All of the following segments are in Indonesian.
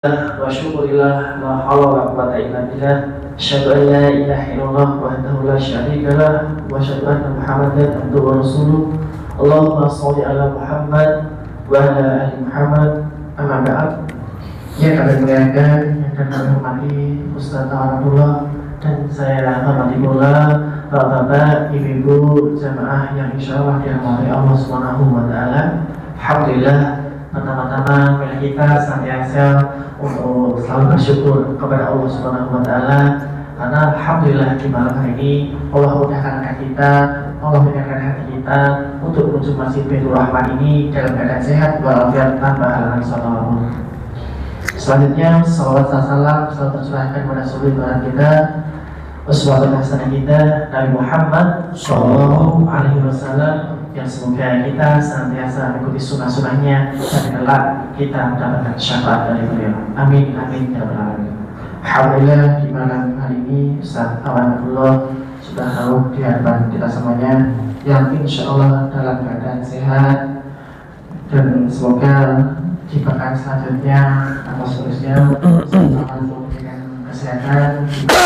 Wa syukurillah la hawla wa quwwata illa billah. Asyhadu an la ilaha illallah wahdahu la syarika lah wa asyhadu anna Muhammadan abduhu wa rasuluh. Allahumma shalli ala Muhammad wa ala ali Muhammad. Amma ba'd. Yang kami muliakan, yang kami hormati Ustaz Ta'arabullah dan saya hormati pula Bapak, Ibu, jamaah yang insyaallah dirahmati Allah Subhanahu wa taala. Alhamdulillah, pertama-tama mari kita senantiasa untuk selalu bersyukur kepada Allah Subhanahu wa taala karena alhamdulillah di malam hari ini Allah mudahkan kita, Allah mudahkan hati kita untuk menuju Masjid Baitur Rahman ini dalam keadaan sehat walafiat tanpa halangan salawat. Selanjutnya salawat dan salam selalu tercurahkan kepada suri kita, uswatun hasanah kita Nabi Muhammad Shallallahu Alaihi Wasallam, yang semoga kita senantiasa mengikuti sunnah-sunnahnya dan kelak kita mendapatkan syafaat dari beliau. Amin amin ya rabbal alamin. Alhamdulillah di malam hari ini Ustaz Awanullah sudah tahu di hadapan kita semuanya yang insya Allah dalam keadaan sehat, dan semoga di pekan selanjutnya atau seterusnya selalu memberikan kesehatan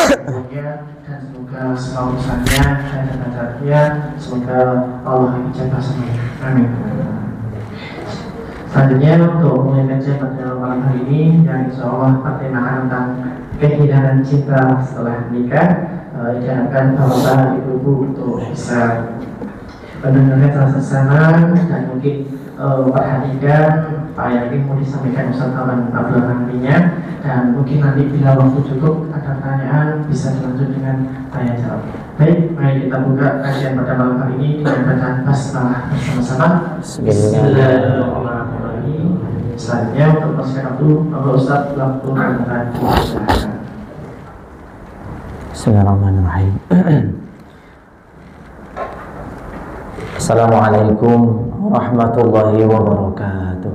dan semoga semua urusannya dan derajatnya semoga Allah menjaga semua. Amin. Selanjutnya untuk mulai kajian pada malam hari ini yang insya Allah bertemakan tentang keindahan cinta setelah nikah, diharapkan bapak ibu untuk bisa benar-benar tersesama dan mungkin perhatikan apa yang mau disampaikan Ustaz Awan Abdul nantinya, dan mungkin nanti bila waktu cukup ada pertanyaan bisa dilanjut dengan tanya jawab. Baik, mari kita buka kajian pada malam hari ini dengan bacaan basmalah bersama-sama. Bismillahirrahmanirrahim. Selanjutnya untuk masukkan waktu Bapak Ustaz waktu akan dipersilakan. Bismillahirrahmanirrahim. Assalamualaikum warahmatullahi wabarakatuh.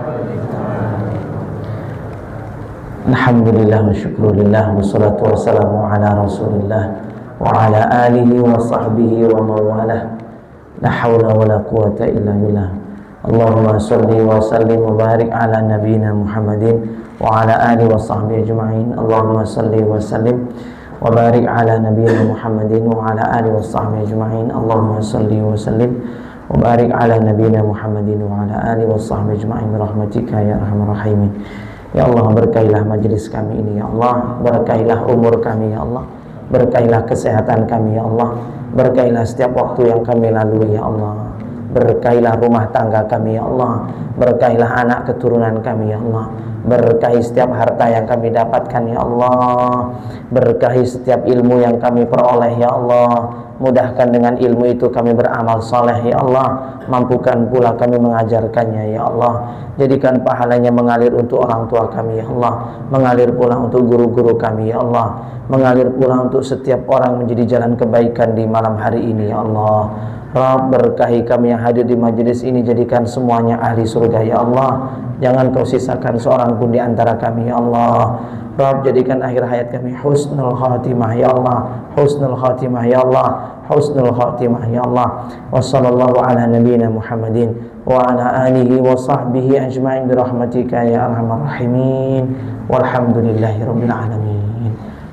Alhamdulillah wa syukurillah wa salatu wassalamu ala rasulillah wa ala alihi wa sahbihi wa mawalah. La hawla wa la quwata illa billah. Allahumma salli wa sallim wa barik ala nabiyyina Muhammadin wa ala alihi wa sahbihi ajma'in. Allahumma salli wa sallim wa barik ala nabiyyina Muhammadin wa ala alihi wa sahbihi ajma'in. Allahumma salli wa sallim wa barik ala nabiyyina Muhammadin wa ala alihi wa sahbihi ajma'in rahmatika ya arhamar rahimin. Ya Allah, berkailah majlis kami ini ya Allah, berkailah umur kami ya Allah, berkailah kesehatan kami ya Allah, berkailah setiap waktu yang kami lalui ya Allah, berkailah rumah tangga kami ya Allah, berkailah anak keturunan kami ya Allah, berkahi setiap harta yang kami dapatkan ya Allah, berkahi setiap ilmu yang kami peroleh ya Allah. Mudahkan dengan ilmu itu kami beramal soleh ya Allah. Mampukan pula kami mengajarkannya ya Allah. Jadikan pahalanya mengalir untuk orang tua kami ya Allah, mengalir pula untuk guru-guru kami ya Allah, mengalir pula untuk setiap orang menjadi jalan kebaikan di malam hari ini ya Allah. Rabb, berkahi kami yang hadir di majelis ini, jadikan semuanya ahli surga ya Allah. Jangan kau sisakan seorang pun di antara kami ya Allah. Rabb, jadikan akhir hayat kami husnul khatimah ya Allah, husnul khatimah ya Allah, husnul khatimah ya Allah. Wa sallallahu ala nabiyyina Muhammadin wa ala alihi wa sahbihi ajma'in birahmatika ya arhamar rahimin. Walhamdulillahi rabbil alamin.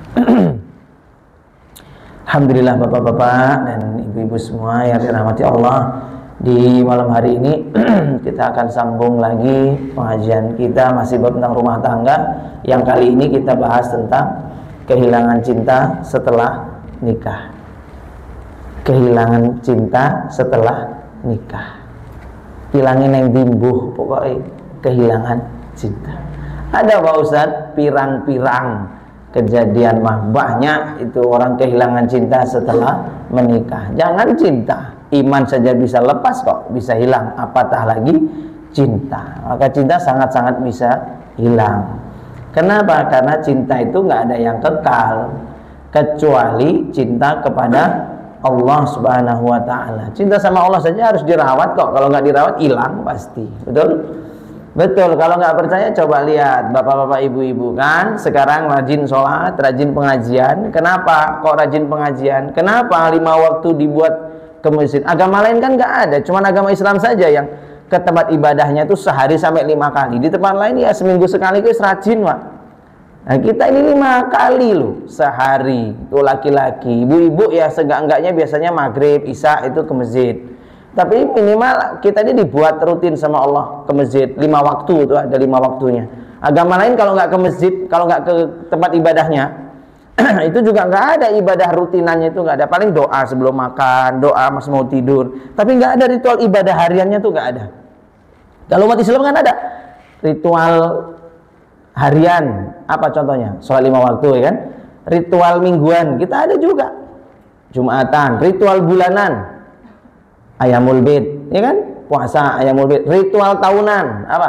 Alhamdulillah bapak-bapak dan ibu-ibu semua yang dirahmati Allah, di malam hari ini kita akan sambung lagi pengajian kita masih tentang rumah tangga, yang kali ini kita bahas tentang kehilangan cinta setelah nikah. Kehilangan cinta setelah nikah, hilangin yang timbuh, pokoknya kehilangan cinta. Ada Pak Ustadz pirang-pirang kejadian mah banyak itu orang kehilangan cinta setelah menikah. Jangan cinta, iman saja bisa lepas kok, bisa hilang, apatah lagi cinta. Maka cinta sangat-sangat bisa hilang. Kenapa? Karena cinta itu nggak ada yang kekal kecuali cinta kepada Allah Subhanahu wa ta'ala. Cinta sama Allah saja harus dirawat kok. Kalau nggak dirawat hilang pasti. Betul? Betul. Kalau nggak percaya coba lihat bapak-bapak ibu-ibu kan sekarang rajin sholat, rajin pengajian. Kenapa kok rajin pengajian? Kenapa 5 waktu dibuat ke masjid? Agama lain kan nggak ada, cuman agama Islam saja yang ke tempat ibadahnya itu sehari sampai 5 kali. Di tempat lain ya seminggu sekali itu rajin, Pak. Nah, kita ini 5 kali loh sehari. Itu laki-laki. Ibu-ibu ya seenggak-enggaknya biasanya maghrib, isya itu ke masjid. Tapi minimal kita ini dibuat rutin sama Allah ke masjid 5 waktu, itu ada 5 waktunya. Agama lain kalau nggak ke masjid, kalau nggak ke tempat ibadahnya itu juga nggak ada ibadah rutinannya, itu nggak ada. Paling doa sebelum makan, doa pas mau tidur, tapi nggak ada ritual ibadah hariannya, tuh nggak ada. Kalau umat Islam kan ada ritual harian, apa contohnya? Sholat 5 waktu, ya kan? Ritual mingguan kita ada juga, Jumatan. Ritual bulanan, Ayamul Bid, ya kan? Puasa Ayamul Bid. Ritual tahunan, apa?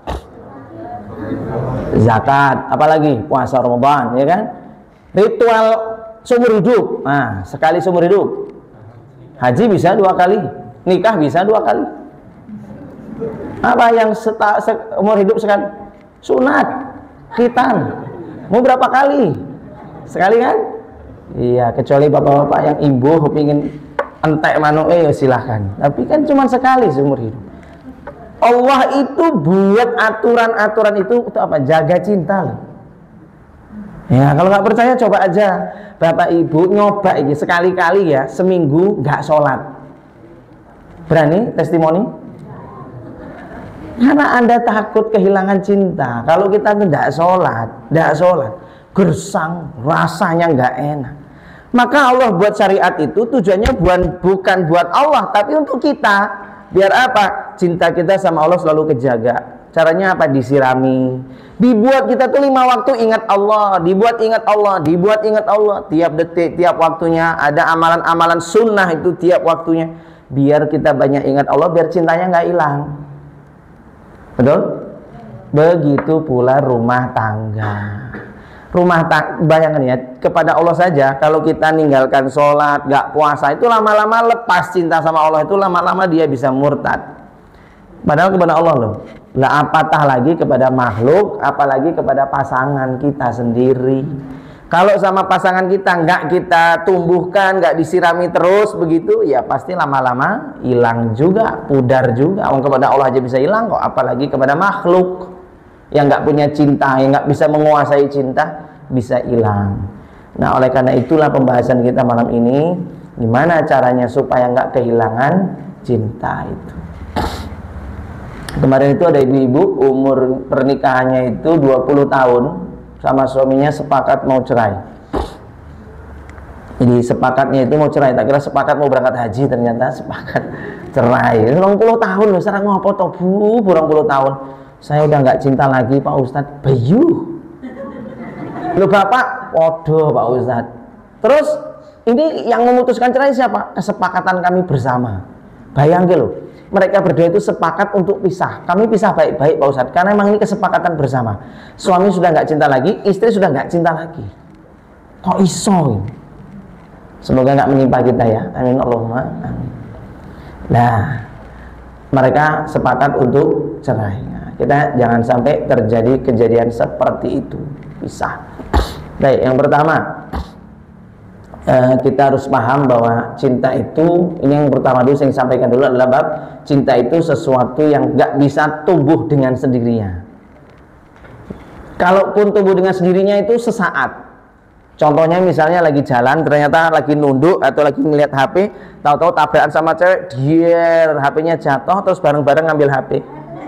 Zakat, apalagi puasa Ramadan, ya kan? Ritual seumur hidup, nah sekali seumur hidup. Haji bisa 2 kali, nikah bisa 2 kali. Apa yang seumur hidup sekali? Sunat, khitan, mau berapa kali? Sekali kan? Iya, kecuali bapak-bapak yang imbuh pingin entek manuk, ya silahkan. Tapi kan cuma sekali seumur hidup. Allah itu buat aturan-aturan itu untuk apa? Jaga cinta loh. Ya, kalau nggak percaya coba aja bapak ibu nyoba ini sekali-kali ya, seminggu nggak sholat. Berani testimoni? Karena Anda takut kehilangan cinta. Kalau kita tidak sholat, gersang, rasanya nggak enak. Maka Allah buat syariat itu tujuannya bukan buat Allah, tapi untuk kita. Biar apa? Cinta kita sama Allah selalu kejaga. Caranya apa? Disirami. Dibuat kita tuh 5 waktu ingat Allah, dibuat ingat Allah, dibuat ingat Allah. Tiap detik, tiap waktunya ada amalan-amalan sunnah itu tiap waktunya. Biar kita banyak ingat Allah, biar cintanya nggak hilang. Betul? Begitu pula rumah tangga. Bayangkan ya, kepada Allah saja kalau kita ninggalkan sholat, gak puasa, itu lama-lama lepas cinta sama Allah, itu lama-lama dia bisa murtad. Padahal kepada Allah loh. Lah apatah lagi kepada makhluk, apalagi kepada pasangan kita sendiri. Kalau sama pasangan kita nggak kita tumbuhkan, nggak disirami terus begitu, ya pasti lama-lama hilang juga, pudar juga. Kepada Allah aja bisa hilang kok, apalagi kepada makhluk yang nggak punya cinta, yang nggak bisa menguasai cinta, bisa hilang. Nah, oleh karena itulah pembahasan kita malam ini, gimana caranya supaya nggak kehilangan cinta itu. Kemarin itu ada ibu-ibu umur pernikahannya itu 20 tahun sama suaminya sepakat mau cerai. Jadi sepakatnya itu mau cerai, tak kira sepakat mau berangkat haji, ternyata sepakat cerai. 20 tahun loh, sekarang ngopo toh Bu, 20 tahun. Saya udah nggak cinta lagi Pak Ustadz. Bayu loh Bapak, podo Pak Ustadz. Terus ini yang memutuskan cerai siapa? Kesepakatan kami bersama. Bayangin loh, mereka berdua itu sepakat untuk pisah. Kami pisah baik-baik Pak Ustadz, karena memang ini kesepakatan bersama. Suami sudah nggak cinta lagi, istri sudah nggak cinta lagi. Kok iso? Semoga nggak menimpa kita ya. Amin Allahumma amin. Nah, mereka sepakat untuk cerai. Nah, kita jangan sampai terjadi kejadian seperti itu, pisah. Baik, yang pertama kita harus paham bahwa cinta itu, ini yang pertama dulu saya sampaikan dulu adalah bab cinta itu sesuatu yang nggak bisa tumbuh dengan sendirinya. Kalaupun tumbuh dengan sendirinya itu sesaat. Contohnya misalnya lagi jalan, ternyata lagi nunduk atau lagi melihat HP, tahu-tahu tabrakan sama cewek, dier, HP-nya jatuh, terus bareng-bareng ngambil HP.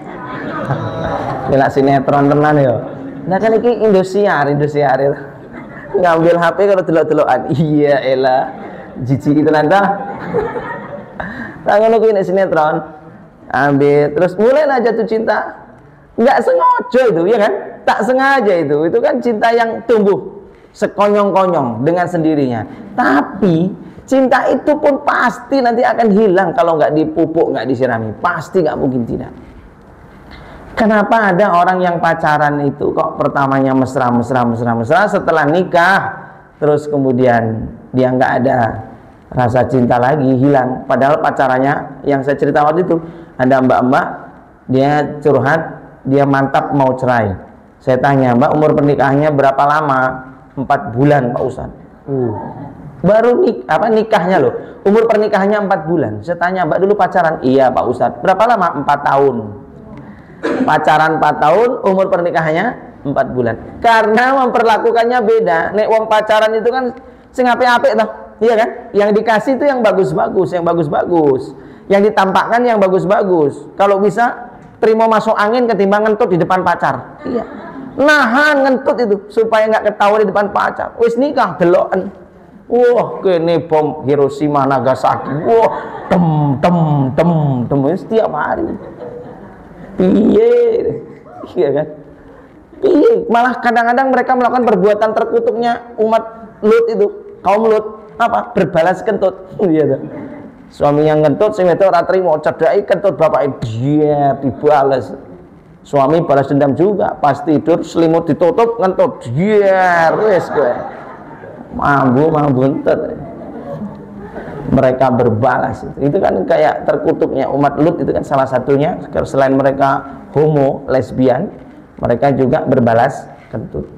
Gila sinetron tenan ya. Nah kan ini Indosiar itu. Ngambil HP kalau delok-delokan. Iya elah. Jijik itu nanti. Tangan aku ini sinetron. Ambil terus mulailah jatuh cinta. Nggak sengaja itu, ya kan? Tak sengaja itu. Itu kan cinta yang tumbuh sekonyong-konyong dengan sendirinya. Tapi cinta itu pun pasti nanti akan hilang kalau nggak dipupuk, nggak disirami. Pasti nggak mungkin tidak. Kenapa ada orang yang pacaran itu kok pertamanya mesra, setelah nikah terus kemudian dia nggak ada rasa cinta lagi, hilang. Padahal pacarannya yang saya cerita waktu itu, ada mbak-mbak dia curhat, dia mantap mau cerai. Saya tanya, Mbak umur pernikahannya berapa lama? 4 bulan Pak Ustadz. Baru nikahnya loh. Umur pernikahannya 4 bulan. Saya tanya, Mbak dulu pacaran? Iya Pak Ustadz. Berapa lama? 4 tahun. Pacaran 4 tahun, umur pernikahannya 4 bulan. Karena memperlakukannya beda. Nek wong pacaran itu kan sing apik-apik toh. Iya kan? Yang dikasih itu yang bagus-bagus, yang bagus-bagus. Yang ditampakkan yang bagus-bagus. Kalau bisa terima masuk angin ketimbang ngentut di depan pacar. Iya. Nahan ngentut itu supaya nggak ketahuan di depan pacar. Wis nikah deloken. Wah, kene bom Hiroshima Nagasaki. Wah, tem setiap hari. Piye? Iya kan? Piye? Malah kadang-kadang mereka melakukan perbuatan terkutuknya umat Lut itu, kaum Lut, apa? Berbalas kentut. Iya tuh. Suaminya ngentut, sing wedok ora trimo, cedhaki kentut bapake dia dibalas. Suami balas dendam juga, pas tidur selimut ditutup ngentut. Dia wis kowe. Mambu entut. Mereka berbalas itu kan kayak terkutuknya umat Lut itu kan salah satunya. Selain mereka homo, lesbian, mereka juga berbalas kentut.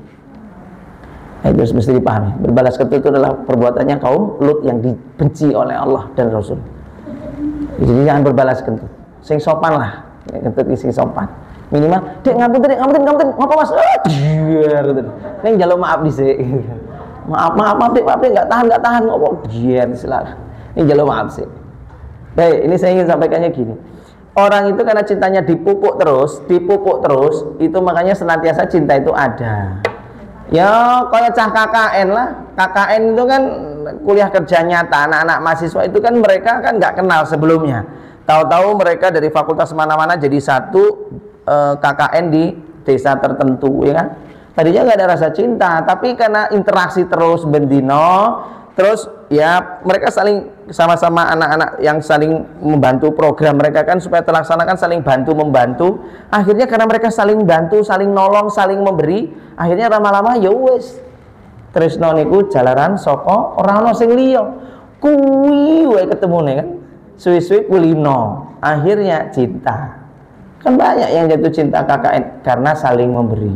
Itu mesti dipahami. Berbalas kentut itu adalah perbuatannya kaum Lut yang dibenci oleh Allah dan Rasul. Jadi jangan berbalas kentut. Sing sopan lah. Kentut sing sopan. Minimal, dek ngapunten, ngapa Mas? Biar gitu. Ning njaluk maaf dhisik. Maaf dek enggak tahan ngopo biar silalah. Ini njaluk maaf sih. Baik, ini saya ingin sampaikannya gini. Orang itu karena cintanya dipupuk terus, itu makanya senantiasa cinta itu ada. Ya, kayak cah KKN lah. KKN itu kan kuliah kerja nyata, anak-anak mahasiswa itu kan mereka kan nggak kenal sebelumnya. Tahu-tahu mereka dari fakultas mana-mana jadi satu KKN di desa tertentu, ya kan? Tadinya nggak ada rasa cinta, tapi karena interaksi terus bendino, terus ya mereka saling sama-sama anak-anak yang saling membantu program mereka kan supaya terlaksanakan, saling bantu membantu. Akhirnya karena mereka saling bantu, saling nolong, saling memberi, akhirnya lama-lama ya wis tresno niku jalaran saka ora ana sing liya. Kuwi wae ketemune kan. Suwi-suwi kulino. Akhirnya cinta. Kan banyak yang jatuh cinta KKN karena saling memberi.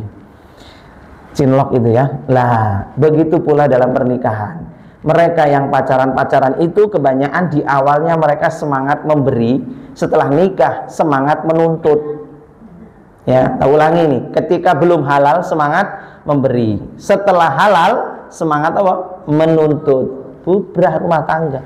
Cinlok itu ya. Lah, begitu pula dalam pernikahan. Mereka yang pacaran-pacaran itu kebanyakan di awalnya mereka semangat memberi, setelah nikah semangat menuntut. Ya, tak ulangi nih, ketika belum halal semangat memberi, setelah halal semangat apa? Menuntut. Bubrah rumah tangga.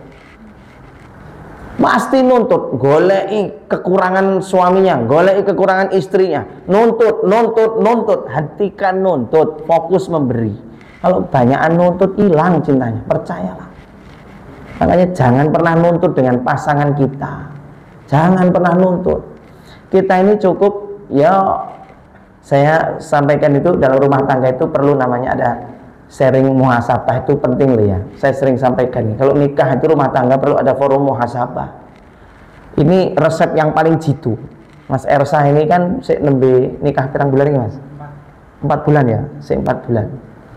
Pasti nuntut, golei kekurangan suaminya, golei kekurangan istrinya, nuntut, hentikan nuntut, fokus memberi. Kalau banyakan nuntut hilang cintanya, percayalah. Makanya jangan pernah nuntut dengan pasangan kita. Jangan pernah nuntut. Kita ini cukup, ya saya sampaikan itu dalam rumah tangga itu perlu namanya ada sharing muhasabah, itu penting loh ya. Saya sering sampaikan nih, kalau nikah itu rumah tangga perlu ada forum muhasabah. Ini resep yang paling jitu. Mas Ersa ini kan sik nembe nikah pirang bulan ini Mas? 4 bulan ya, sik 4 bulan.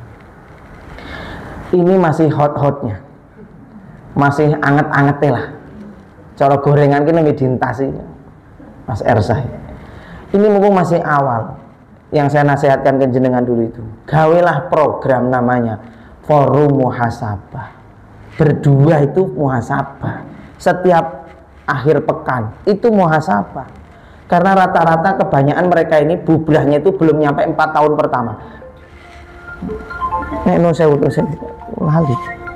Ini masih hot-hotnya, masih anget-angetnya lah. Cara gorengan ini lebih diintasi Mas Ersa. Ini mumpung masih awal. Yang saya nasihatkan ke jenengan dulu itu, gawelah program namanya forum muhasabah. Berdua itu muhasabah. Setiap akhir pekan itu muhasabah. Karena rata-rata kebanyakan mereka ini bubrahnya itu belum nyampe 4 tahun pertama. Nek no sewu lali.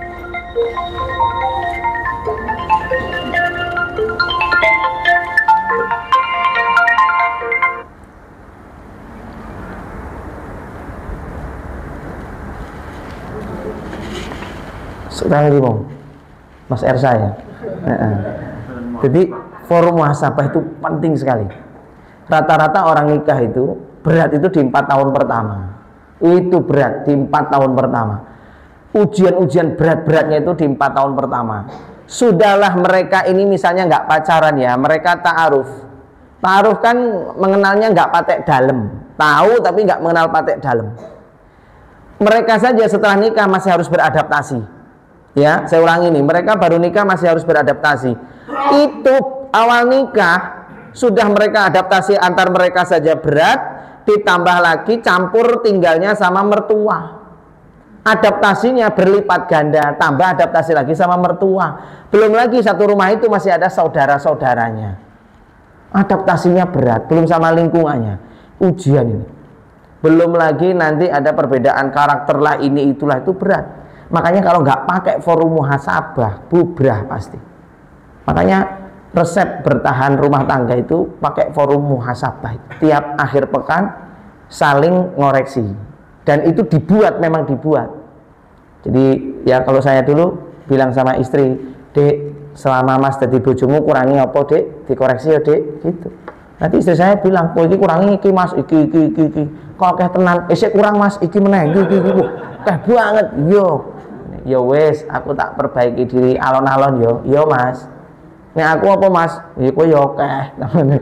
Sekarang lagi Mas Ersa ya. Jadi forum muhasabah itu penting sekali. Rata-rata orang nikah itu berat itu di 4 tahun pertama. Itu berat di 4 tahun pertama. Ujian-ujian berat-beratnya itu di 4 tahun pertama. Sudahlah mereka ini misalnya nggak pacaran ya, mereka ta'aruf. Ta'aruf kan mengenalnya nggak patek dalam. Tahu tapi nggak mengenal patek dalam. Mereka saja setelah nikah masih harus beradaptasi. Ya, saya ulangi nih, mereka baru nikah masih harus beradaptasi. Itu awal nikah sudah mereka adaptasi antar mereka saja berat, ditambah lagi campur tinggalnya sama mertua. Adaptasinya berlipat ganda, tambah adaptasi lagi sama mertua. Belum lagi satu rumah itu masih ada saudara-saudaranya. Adaptasinya berat, belum sama lingkungannya. Ujian ini. Belum lagi nanti ada perbedaan karakter lah, ini itulah, itu berat. Makanya kalau nggak pakai forum muhasabah, bubrah pasti. Makanya resep bertahan rumah tangga itu pakai forum muhasabah. Tiap akhir pekan saling ngoreksi. Dan itu dibuat, memang dibuat. Jadi ya kalau saya dulu bilang sama istri, Dek, selama mas jadi bojomu kurangi apa, Dek? Dikoreksi ya, Dek, gitu. Nanti istri saya bilang, oh iki kurangi iki mas, iki. Kok kayak tenan, kurang mas, iki meneh, iki. Kayak banget, yo wes, aku tak perbaiki diri alon-alon yo mas. Nek aku apa mas? Iku yo keh,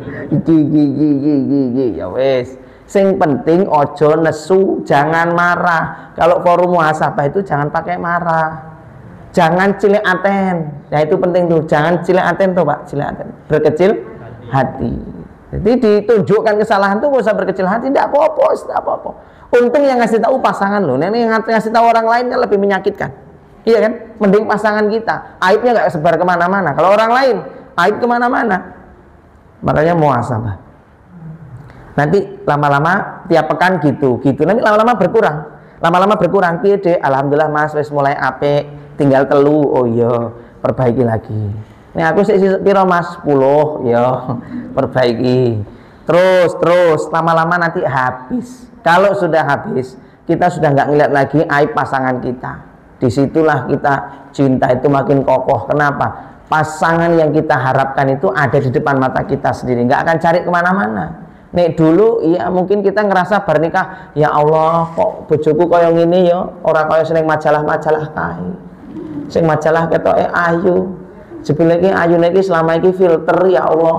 iki, ya wes. Sing penting ojo nesu, jangan marah. Kalau forum muhasabah itu jangan pakai marah, jangan cilik aten. Ya itu penting tuh, jangan cilik aten tuh Pak, cilik aten, berkecil hati. Jadi ditunjukkan kesalahan tuh gak usah berkecil hati, tidak apa-apa. Untung yang ngasih tahu pasangan loh, yang ngasih tahu orang lain kan lebih menyakitkan. Iya kan? Mending pasangan kita, aibnya nggak sebar kemana-mana. Kalau orang lain aib kemana-mana, makanya muhasabah. Nanti lama-lama tiap pekan gitu, nanti lama-lama berkurang. Dek, alhamdulillah mas wis mulai apik, tinggal telu, oh iya perbaiki lagi. Ini aku sih piro mas 10, ya perbaiki. Terus lama-lama nanti habis. Kalau sudah habis, kita sudah nggak ngeliat lagi aib pasangan kita. Disitulah kita cinta itu makin kokoh. Kenapa? Pasangan yang kita harapkan itu ada di depan mata kita sendiri, nggak akan cari kemana-mana. Nek dulu ya mungkin kita ngerasa bernikah, ya Allah kok bojoku kaya ngene ya, ora kaya seneng majalah-majalah kae. Sing majalah ketoke ayu. Sebelum ini ayu lagi selama ini filter, ya Allah,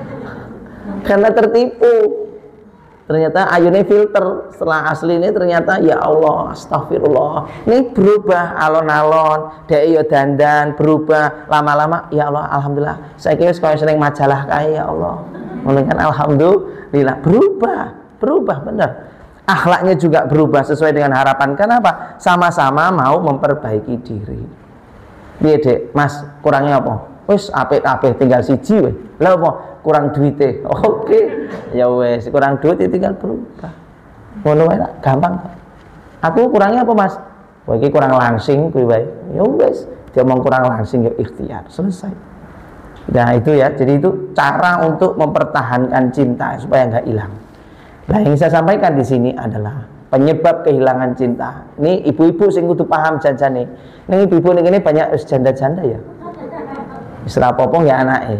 karena tertipu. Ternyata ayunya filter, setelah aslinya ternyata ya Allah, astagfirullah. Ini berubah alon-alon, dia ya dandan, berubah lama-lama. Ya Allah, alhamdulillah. Saya kira sekolah seneng majalah kayak ya Allah. Mungkin alhamdulillah berubah benar. Akhlaknya juga berubah sesuai dengan harapan. Kenapa? Sama-sama mau memperbaiki diri. Iya dek, mas kurangnya apa? Wes apik tinggal siji weh. Lah apa? Kurang duite. Oke. Ya wes, kurang duit tinggal berubah. Ngono wae gampang. Aku kurangnya apa mas? Wah iki kurang langsing kuwi wae. Ya wes, dia mau kurang langsing ya ikhtiar, selesai. Nah itu ya, jadi itu cara untuk mempertahankan cinta supaya nggak hilang. Nah yang saya sampaikan di sini adalah penyebab kehilangan cinta. Ini ibu-ibu sing kudu paham janjane. Ning ibu-ibu ini banyak janda-janda ya. Wis rapopo ya anake.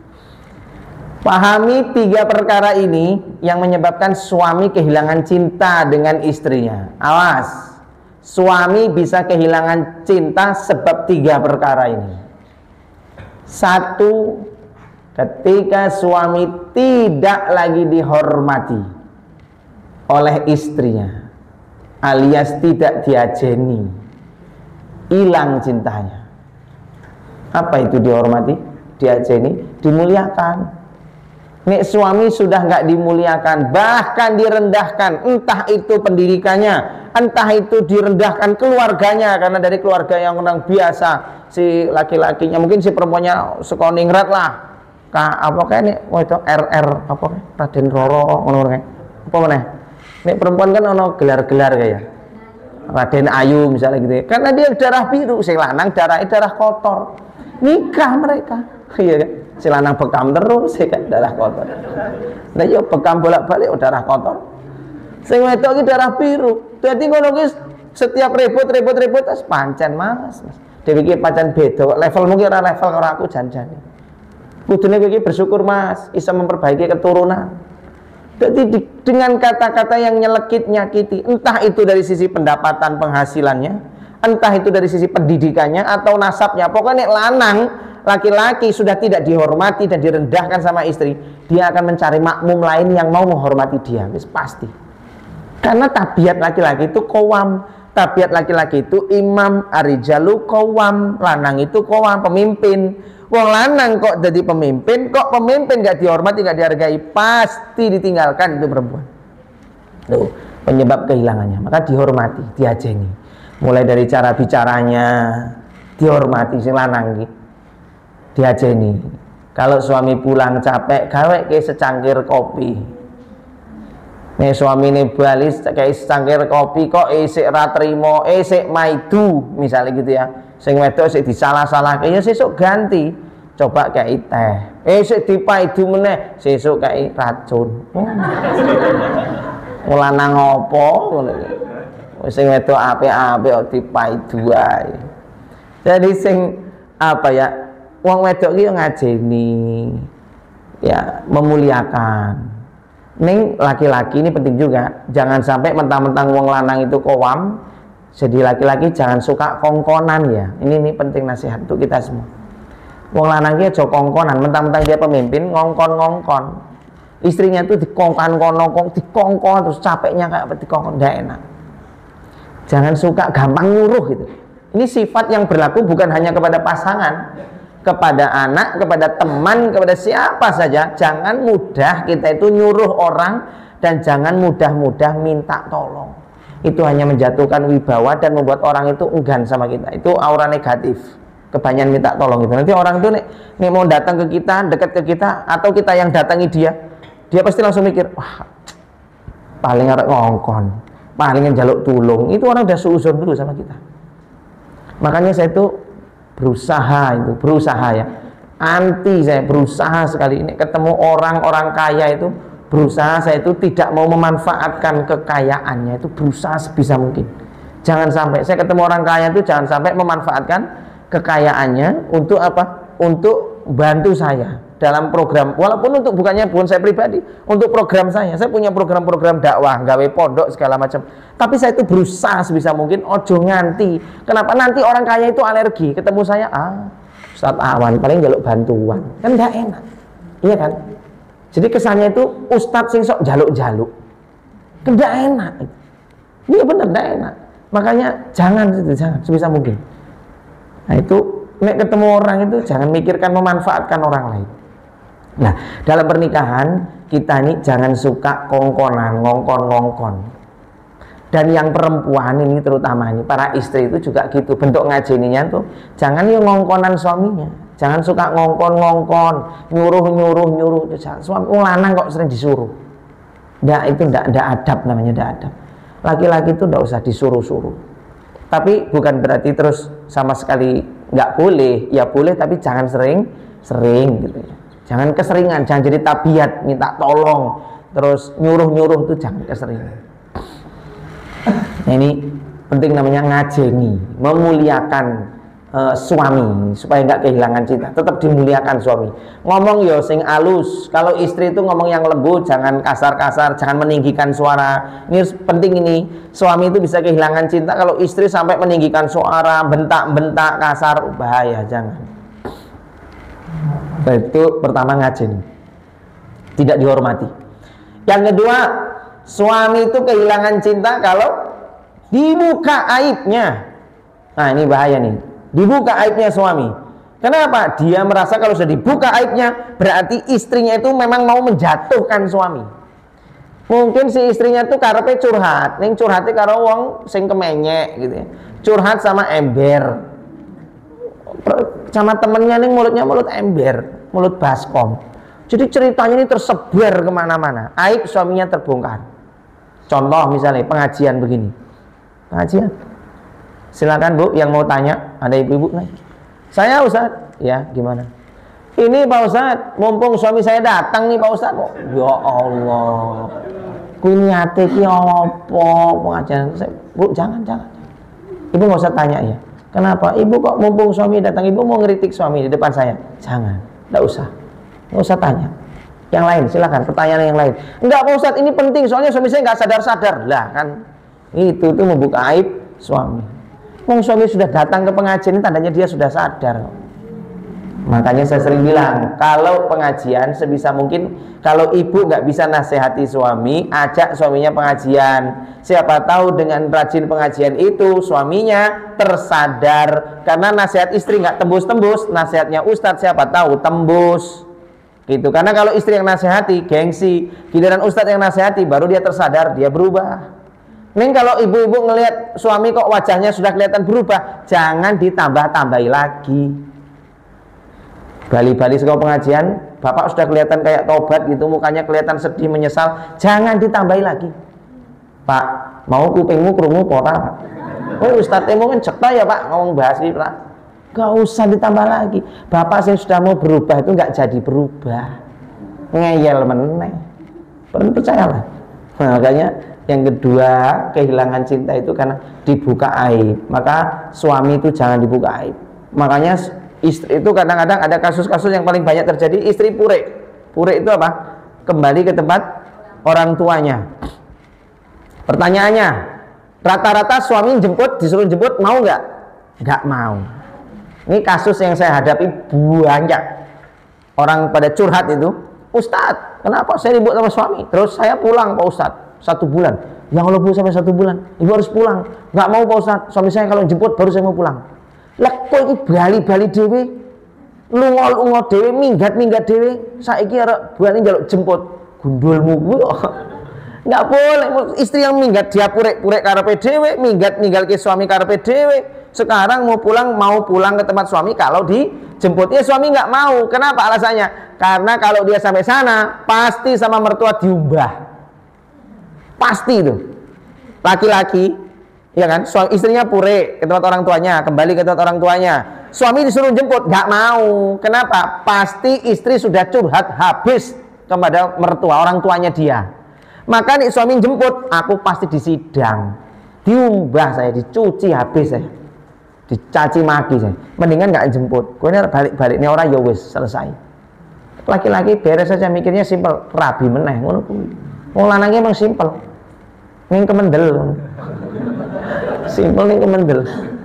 Pahami 3 perkara ini yang menyebabkan suami kehilangan cinta dengan istrinya. Awas, suami bisa kehilangan cinta sebab 3 perkara ini. 1, ketika suami tidak lagi dihormati oleh istrinya, alias tidak diajeni, hilang cintanya. Apa itu dihormati, diajeni, dimuliakan. Nek suami sudah nggak dimuliakan, bahkan direndahkan, entah itu pendidikannya, entah itu direndahkan keluarganya, karena dari keluarga yang orang biasa, si laki-lakinya, mungkin si perempuannya sekoningrat lah, apa kayak nih, itu RR, apa Raden Roro, apa mana? Nek perempuan kan ono gelar-gelar kayak Raden Ayu misalnya gitu ya. Karena dia darah biru, si lanang darah kotor, nikah mereka, iya kan? Si lanang bekam terus, si kan darah kotor. Nah yo bekam bolak-balik darah kotor. Sing wedok iki darah biru. Dadi ngono ki setiap ribut terus pancen Mas. Dewe iki pancen beda, levelmu ki ora level karo aku janjane. Kudune kowe iki bersyukur Mas, bisa memperbaiki keturunan. Jadi dengan kata-kata yang nyelekit, nyakiti, entah itu dari sisi pendapatan penghasilannya, entah itu dari sisi pendidikannya atau nasabnya, pokoknya lanang, laki-laki sudah tidak dihormati dan direndahkan sama istri, dia akan mencari makmum lain yang mau menghormati dia, pasti. Karena tabiat laki-laki itu qawwam, tabiat laki-laki itu imam, arijalu qawwam, lanang itu qawwam, pemimpin. Wong lanang kok jadi pemimpin, kok pemimpin gak dihormati, gak dihargai, pasti ditinggalkan itu perempuan. Tuh, penyebab kehilangannya. Maka dihormati, diajeni. Mulai dari cara bicaranya, dihormati sing lanang iki. Diajeni. Kalau suami pulang capek, gawe ke secangkir kopi. Nek suamine bali kayak secangkir kopi kok isik ra trimo, isik maidu misalnya gitu ya. Sing wedok isik disalah-salahke ya sesuk ganti. Coba kayak teh. Isik dipaidu meneh, sesuk kayak racun. Lanang apa ngono iki. Sing wedok apik-apik kok dipaidu ae. Jadi sing apa ya? Wong wedok iki ngajeni ya memuliakan. Ning laki-laki ini penting juga, jangan sampai mentang-mentang wong lanang itu kowam, jadi laki-laki jangan suka kongkonan ya. Ini penting nasihat untuk kita semua. Wong lanang iki aja kongkonan, mentang-mentang dia pemimpin ngongkon-ngongkon. Istrinya itu dikongkon terus capeknya kayak apa dikongkon, nggak enak. Jangan suka gampang nyuruh gitu. Ini sifat yang berlaku bukan hanya kepada pasangan, kepada anak, kepada teman, kepada siapa saja. Jangan mudah kita itu nyuruh orang, dan jangan mudah-mudah minta tolong. Itu hanya menjatuhkan wibawa dan membuat orang itu enggan sama kita. Itu aura negatif, kebanyakan minta tolong itu. Nanti orang itu nih mau datang ke kita, dekat ke kita, atau kita yang datangi dia pasti langsung mikir, wah paling arek ngongkon, paling njaluk tulung. Itu orang udah suuzon dulu sama kita. Makanya saya itu berusaha ya, anti, saya berusaha sekali ini ketemu orang-orang kaya itu, berusaha saya itu tidak mau memanfaatkan kekayaannya, itu berusaha sebisa mungkin. Jangan sampai saya ketemu orang kaya itu, jangan sampai memanfaatkan kekayaannya untuk apa? Untuk bantu saya dalam program, walaupun bukan saya pribadi, untuk program saya punya program-program dakwah, gawe pondok segala macam. Tapi saya itu berusaha sebisa mungkin ojo nganti. Kenapa? Nanti orang kaya itu alergi ketemu saya, Ustadz Awan paling jaluk bantuan, kan nggak enak, iya kan? Jadi kesannya itu Ustadz sing sok jaluk-jaluk, kan nggak enak. Iya bener, nggak enak. Makanya jangan sebisa mungkin. Nah itu, nek ketemu orang itu jangan mikirkan memanfaatkan orang lain. Nah, dalam pernikahan kita ini jangan suka kongkonan, ngongkon. Dan yang perempuan ini terutama ini, para istri itu juga gitu, bentuk ngajeninya tuh jangan yang ngongkonan suaminya. Jangan suka ngongkon, nyuruh. Suami lanang kok sering disuruh. Itu ndak adab namanya, ndak adab. Laki-laki itu ndak usah disuruh-suruh. Tapi bukan berarti terus sama sekali nggak boleh, ya boleh tapi jangan sering gitu ya. Jangan keseringan, jangan jadi tabiat minta tolong, terus nyuruh itu jangan keseringan. Nah, ini penting namanya ngajeni, memuliakan suami supaya nggak kehilangan cinta. Tetap dimuliakan suami. Ngomong yo sing alus. Kalau istri itu ngomong yang lembut, jangan kasar-kasar, jangan meninggikan suara. Ini penting ini. Suami itu bisa kehilangan cinta kalau istri sampai meninggikan suara, bentak-bentak kasar, bahaya, jangan. Itu pertama ngajeni, tidak dihormati. Yang kedua, suami itu kehilangan cinta kalau dibuka aibnya. Nah ini bahaya nih, dibuka aibnya suami. Kenapa? Dia merasa kalau sudah dibuka aibnya berarti istrinya itu memang mau menjatuhkan suami. Mungkin si istrinya tuh karepe curhat, ning curhate karo wong sing kemenyek gitu ya. Curhat sama ember, sama temennya nih mulut ember, mulut baskom. Jadi ceritanya ini tersebar kemana-mana, aib suaminya terbongkar. Contoh misalnya pengajian begini, pengajian, silakan Bu yang mau tanya, ada ibu-ibu nih. Saya Ustadz, ya gimana? Ini Pak Ustadz, mumpung suami saya datang nih Pak Ustadz. Ya Allah, kunyate ki apa pengajian? Bu jangan. Ibu nggak usah tanya ya. Kenapa? Ibu kok mumpung suami datang, ibu mau ngeritik suami di depan saya? Jangan, nggak usah tanya. Yang lain, silakan pertanyaan yang lain. Enggak Pak Ustadz, ini penting soalnya suami saya nggak sadar-sadar. Lah kan, itu membuka aib suami. Wong suami sudah datang ke pengajian, ini tandanya dia sudah sadar. Makanya saya sering bilang, kalau pengajian sebisa mungkin, kalau ibu nggak bisa nasihati suami, ajak suaminya pengajian. Siapa tahu dengan rajin pengajian itu suaminya tersadar, karena nasihat istri nggak tembus-tembus, nasihatnya Ustadz siapa tahu tembus gitu. Karena kalau istri yang nasihati gengsi, giliran Ustadz yang nasihati baru dia tersadar, dia berubah. Nih kalau ibu-ibu ngelihat suami kok wajahnya sudah kelihatan berubah, jangan ditambah-tambahi lagi. Bali-bali sekolah pengajian, bapak sudah kelihatan kayak tobat gitu, mukanya kelihatan sedih, menyesal, jangan ditambahi lagi. Pak, mau kupingmu krungu pora, Pak? Oh, Ustadz mungkin cekta ya Pak, ngomong bahas ini, Pak. Gak usah ditambah lagi. Bapak sih sudah mau berubah itu nggak jadi berubah, ngeyel meneh. Percayalah. Nah, makanya yang kedua, kehilangan cinta itu karena dibuka aib. Maka suami itu jangan dibuka aib. Makanya istri itu kadang-kadang ada kasus-kasus yang paling banyak terjadi, istri pure. Pure itu apa? Kembali ke tempat orang tuanya. Pertanyaannya, rata-rata suami disuruh jemput, mau nggak? Nggak mau. Ini kasus yang saya hadapi banyak. Orang pada curhat itu, Ustadz, kenapa saya ribut sama suami? Terus saya pulang Pak Ustadz, 1 bulan. Ya Allah Bu, sampai 1 bulan, ibu harus pulang. Nggak mau Pak Ustadz, suami saya kalau jemput baru saya mau pulang. Lah kok ini bali-bali dewe, lungol-lungol dewe, minggat-minggat dewe. Saiki arek buane njaluk jemput, gundulmu kuwi kok. Nggak boleh, istri yang minggat dia purek-purek karepe dhewe, minggat-minggal ke suami karepe dhewe. Sekarang mau pulang ke tempat suami kalau dijemputnya suami nggak mau. Kenapa alasannya? Karena kalau dia sampai sana pasti sama mertua diumbah. Pasti itu. Laki-laki, ya kan? Istrinya pure ke tempat orang tuanya, kembali ke tempat orang tuanya. Suami disuruh jemput, nggak mau. Kenapa? Pasti istri sudah curhat habis kepada mertua, orang tuanya dia. Maka nih suami jemput, aku pasti disidang, diumbah saya, dicuci habis saya, dicaci maki saya. Mendingan nggak jemput. Gue ini balik-baliknya orang ya wis selesai. Laki-laki beres saja, mikirnya simpel, rabi meneh ngono kuwi. Wong lanangnya emang simpel. Ning kemendel. Simpel ning kemendel.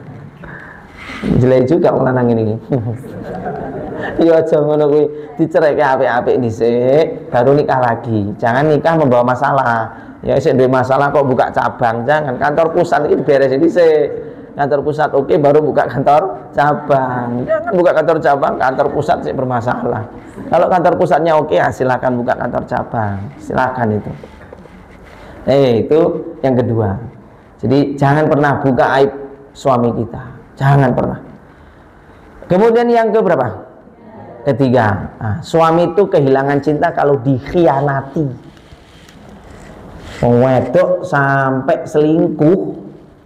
Jelek juga wong lanang ini. Ya aja ngono kuwi, dicereke apik-apik dhisik, baru nikah lagi. Jangan nikah membawa masalah. Ya sik duwe masalah kok buka cabang, jangan. Kantor pusat iki beresin dhisik. Kantor pusat oke, baru buka kantor cabang. Jangan buka kantor cabang, kantor pusat sih bermasalah. Kalau kantor pusatnya oke, ya silakan buka kantor cabang. Silakan itu. Itu yang kedua. Jadi jangan pernah buka aib suami kita. Jangan pernah. Kemudian yang keberapa? Ketiga, suami itu kehilangan cinta kalau dikhianati. Wedok sampai selingkuh,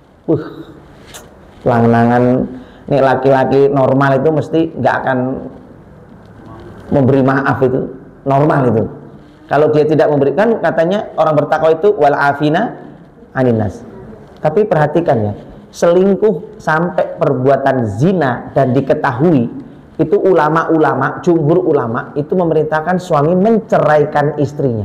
lanangan nih laki-laki normal itu mesti nggak akan memberi maaf, itu normal itu. Kalau dia tidak memberikan, katanya orang bertakwa itu wal afina aninas. Tapi perhatikan ya, selingkuh sampai perbuatan zina dan diketahui, itu ulama-ulama, jumhur ulama itu memerintahkan suami menceraikan istrinya.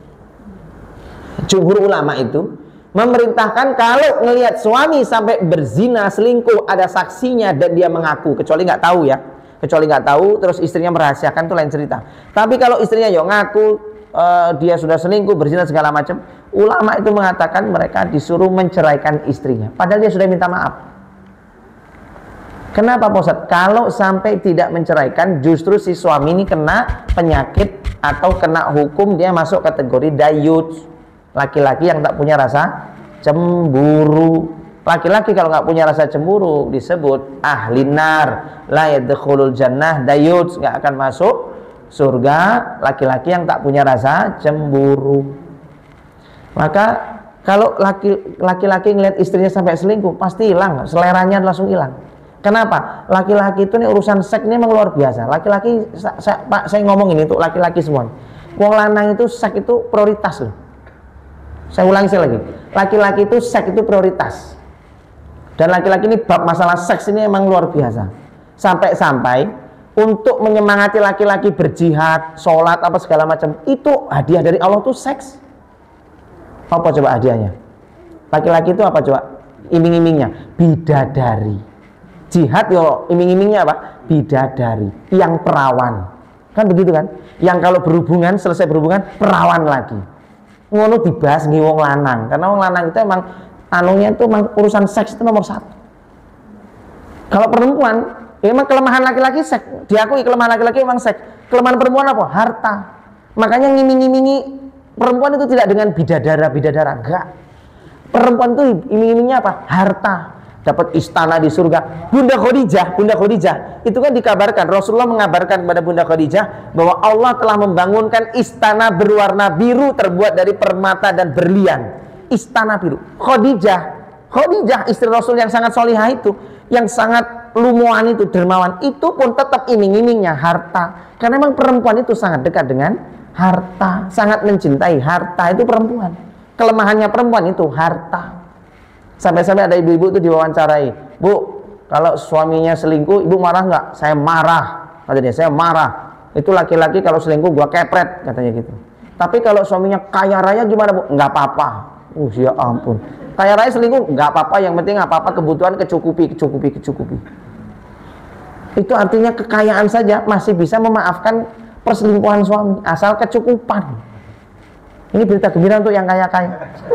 Jumhur ulama itu memerintahkan kalau ngelihat suami sampai berzina, selingkuh, ada saksinya dan dia mengaku, kecuali nggak tahu ya, kecuali nggak tahu terus istrinya merahasiakan, itu lain cerita. Tapi kalau istrinya yo ngaku dia sudah selingkuh, berzina segala macam, ulama itu mengatakan mereka disuruh menceraikan istrinya, padahal dia sudah minta maaf. Kenapa Pak Ustadz? Kalau sampai tidak menceraikan, justru si suami ini kena penyakit atau kena hukum, dia masuk kategori dayut, laki-laki yang tak punya rasa cemburu. Laki-laki kalau nggak punya rasa cemburu disebut ahlinar, la yadkhulul jannah, dayut, nggak akan masuk surga. Laki-laki yang tak punya rasa cemburu. Maka kalau laki-laki ngeliat istrinya sampai selingkuh, pasti hilang, seleranya langsung hilang. Kenapa? Laki-laki itu nih urusan seks ini memang luar biasa. Laki-laki, Pak, saya ngomong ini untuk laki-laki semua. Wong lanang itu seks itu prioritas loh. Saya ulangi lagi. Laki-laki itu seks itu prioritas. Dan laki-laki ini bab masalah seks ini memang luar biasa. Sampai-sampai untuk menyemangati laki-laki berjihad, sholat, apa segala macam, itu hadiah dari Allah tuh seks. Apa coba hadiahnya? Laki-laki itu apa coba? Iming-imingnya bidadari. Jihad yo iming-imingnya apa? Bidadari yang perawan. Kan begitu kan? Yang kalau berhubungan, selesai berhubungan, perawan lagi. Ngono dibahas nggih wong lanang. Karena wong lanang itu emang anunya itu emang urusan seks itu nomor 1. Kalau perempuan, memang kelemahan laki-laki seks. Diakui kelemahan laki-laki memang seks. Kelemahan perempuan apa? Harta. Makanya ngiming-ngimingi perempuan itu tidak dengan bidadara, enggak. Perempuan tuh iming-imingnya apa? Harta, dapat istana di surga. Bunda Khadijah itu kan dikabarkan, Rasulullah mengabarkan kepada Bunda Khadijah bahwa Allah telah membangunkan istana berwarna biru terbuat dari permata dan berlian. Istana biru. Khadijah istri Rasul yang sangat solihah itu, yang sangat lumuan itu, dermawan itu pun tetap iming-imingnya harta. Karena memang perempuan itu sangat dekat dengan harta, sangat mencintai harta. Itu perempuan. Kelemahannya perempuan itu harta. Sampai-sampai ada ibu-ibu itu diwawancarai, Bu, kalau suaminya selingkuh, ibu marah nggak? Saya marah, katanya, saya marah. Itu laki-laki kalau selingkuh gua kepret, katanya gitu. Tapi kalau suaminya kaya raya gimana, Bu? Nggak apa-apa. Ya ampun. Kaya raya selingkuh nggak apa-apa, yang penting apa-apa kebutuhan kecukupi. Itu artinya kekayaan saja masih bisa memaafkan perselingkuhan suami, asal kecukupan. Ini berita gembira untuk yang kaya-kaya.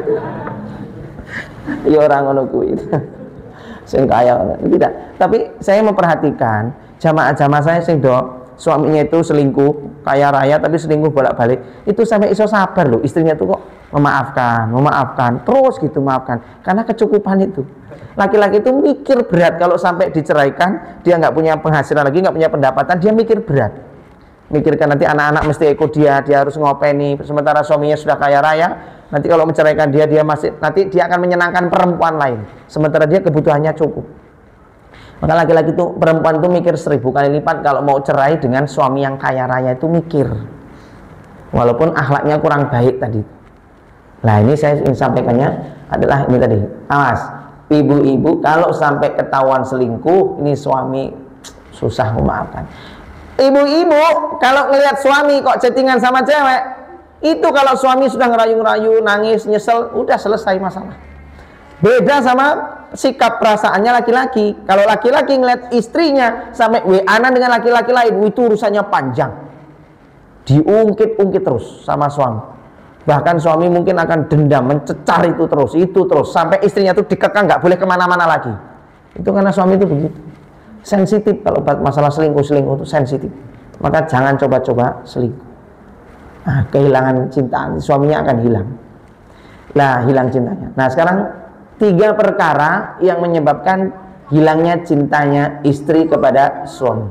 Ya orang ngono kuwi. Sing kaya tidak. Tapi saya memperhatikan jamaah-jamaah saya sing do suaminya itu selingkuh, kaya raya tapi selingkuh bolak-balik. Itu sampai iso sabar loh, istrinya tuh kok memaafkan, terus gitu maafkan. Karena kecukupan itu. Laki-laki itu mikir berat kalau sampai diceraikan, dia nggak punya penghasilan lagi, nggak punya pendapatan, dia mikir berat. Mikirkan nanti anak-anak mesti ikut dia harus ngopeni, sementara suaminya sudah kaya raya, nanti kalau menceraikan dia masih, nanti dia akan menyenangkan perempuan lain, sementara dia kebutuhannya cukup. Maka laki-laki itu, perempuan itu mikir 1000 kali lipat kalau mau cerai dengan suami yang kaya raya itu mikir, walaupun akhlaknya kurang baik tadi. Nah ini saya ingin sampaikannya adalah ini tadi, awas ibu-ibu kalau sampai ketahuan selingkuh, ini suami susah memaafkan. Ibu-ibu kalau ngelihat suami kok chattingan sama cewek, itu kalau suami sudah ngerayu-ngerayu, nangis, nyesel, udah selesai masalah. Beda sama sikap perasaannya laki-laki. Kalau laki-laki ngelihat istrinya sampai WA-an dengan laki-laki lain, itu urusannya panjang, diungkit-ungkit terus sama suami. Bahkan suami mungkin akan dendam, mencecar itu terus sampai istrinya itu dikekang, nggak boleh kemana-mana lagi. Itu karena suami itu begitu sensitif. Kalau masalah selingkuh itu sensitif, maka jangan coba-coba selingkuh. Nah, kehilangan cinta, suaminya akan hilang. Nah, hilang cintanya. Nah, sekarang 3 perkara yang menyebabkan hilangnya cintanya istri kepada suami.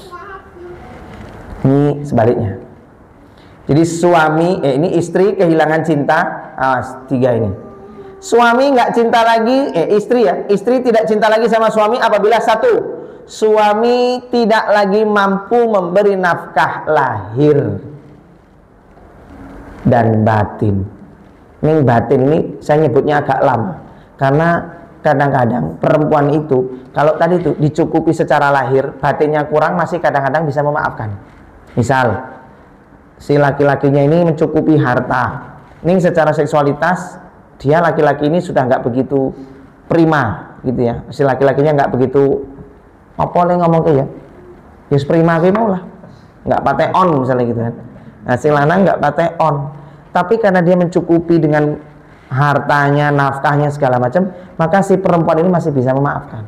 Ini sebaliknya. Jadi ini istri kehilangan cinta. 3 ini. Suami nggak cinta lagi, istri tidak cinta lagi sama suami apabila 1, suami tidak lagi mampu memberi nafkah lahir dan batin. Ini batin ini saya nyebutnya agak lama, karena kadang-kadang perempuan itu kalau tadi itu dicukupi secara lahir, batinnya kurang, masih kadang-kadang bisa memaafkan. Misal si laki-lakinya ini mencukupi harta, ini secara seksualitas dia laki-laki ini sudah nggak begitu prima gitu ya, si laki-lakinya nggak begitu apa yang ngomong ke ya prima ke mau lah, nggak pakai on misalnya gitu kan. Nah si lanang nggak pakai on, tapi karena dia mencukupi dengan hartanya, nafkahnya segala macam, maka si perempuan ini masih bisa memaafkan.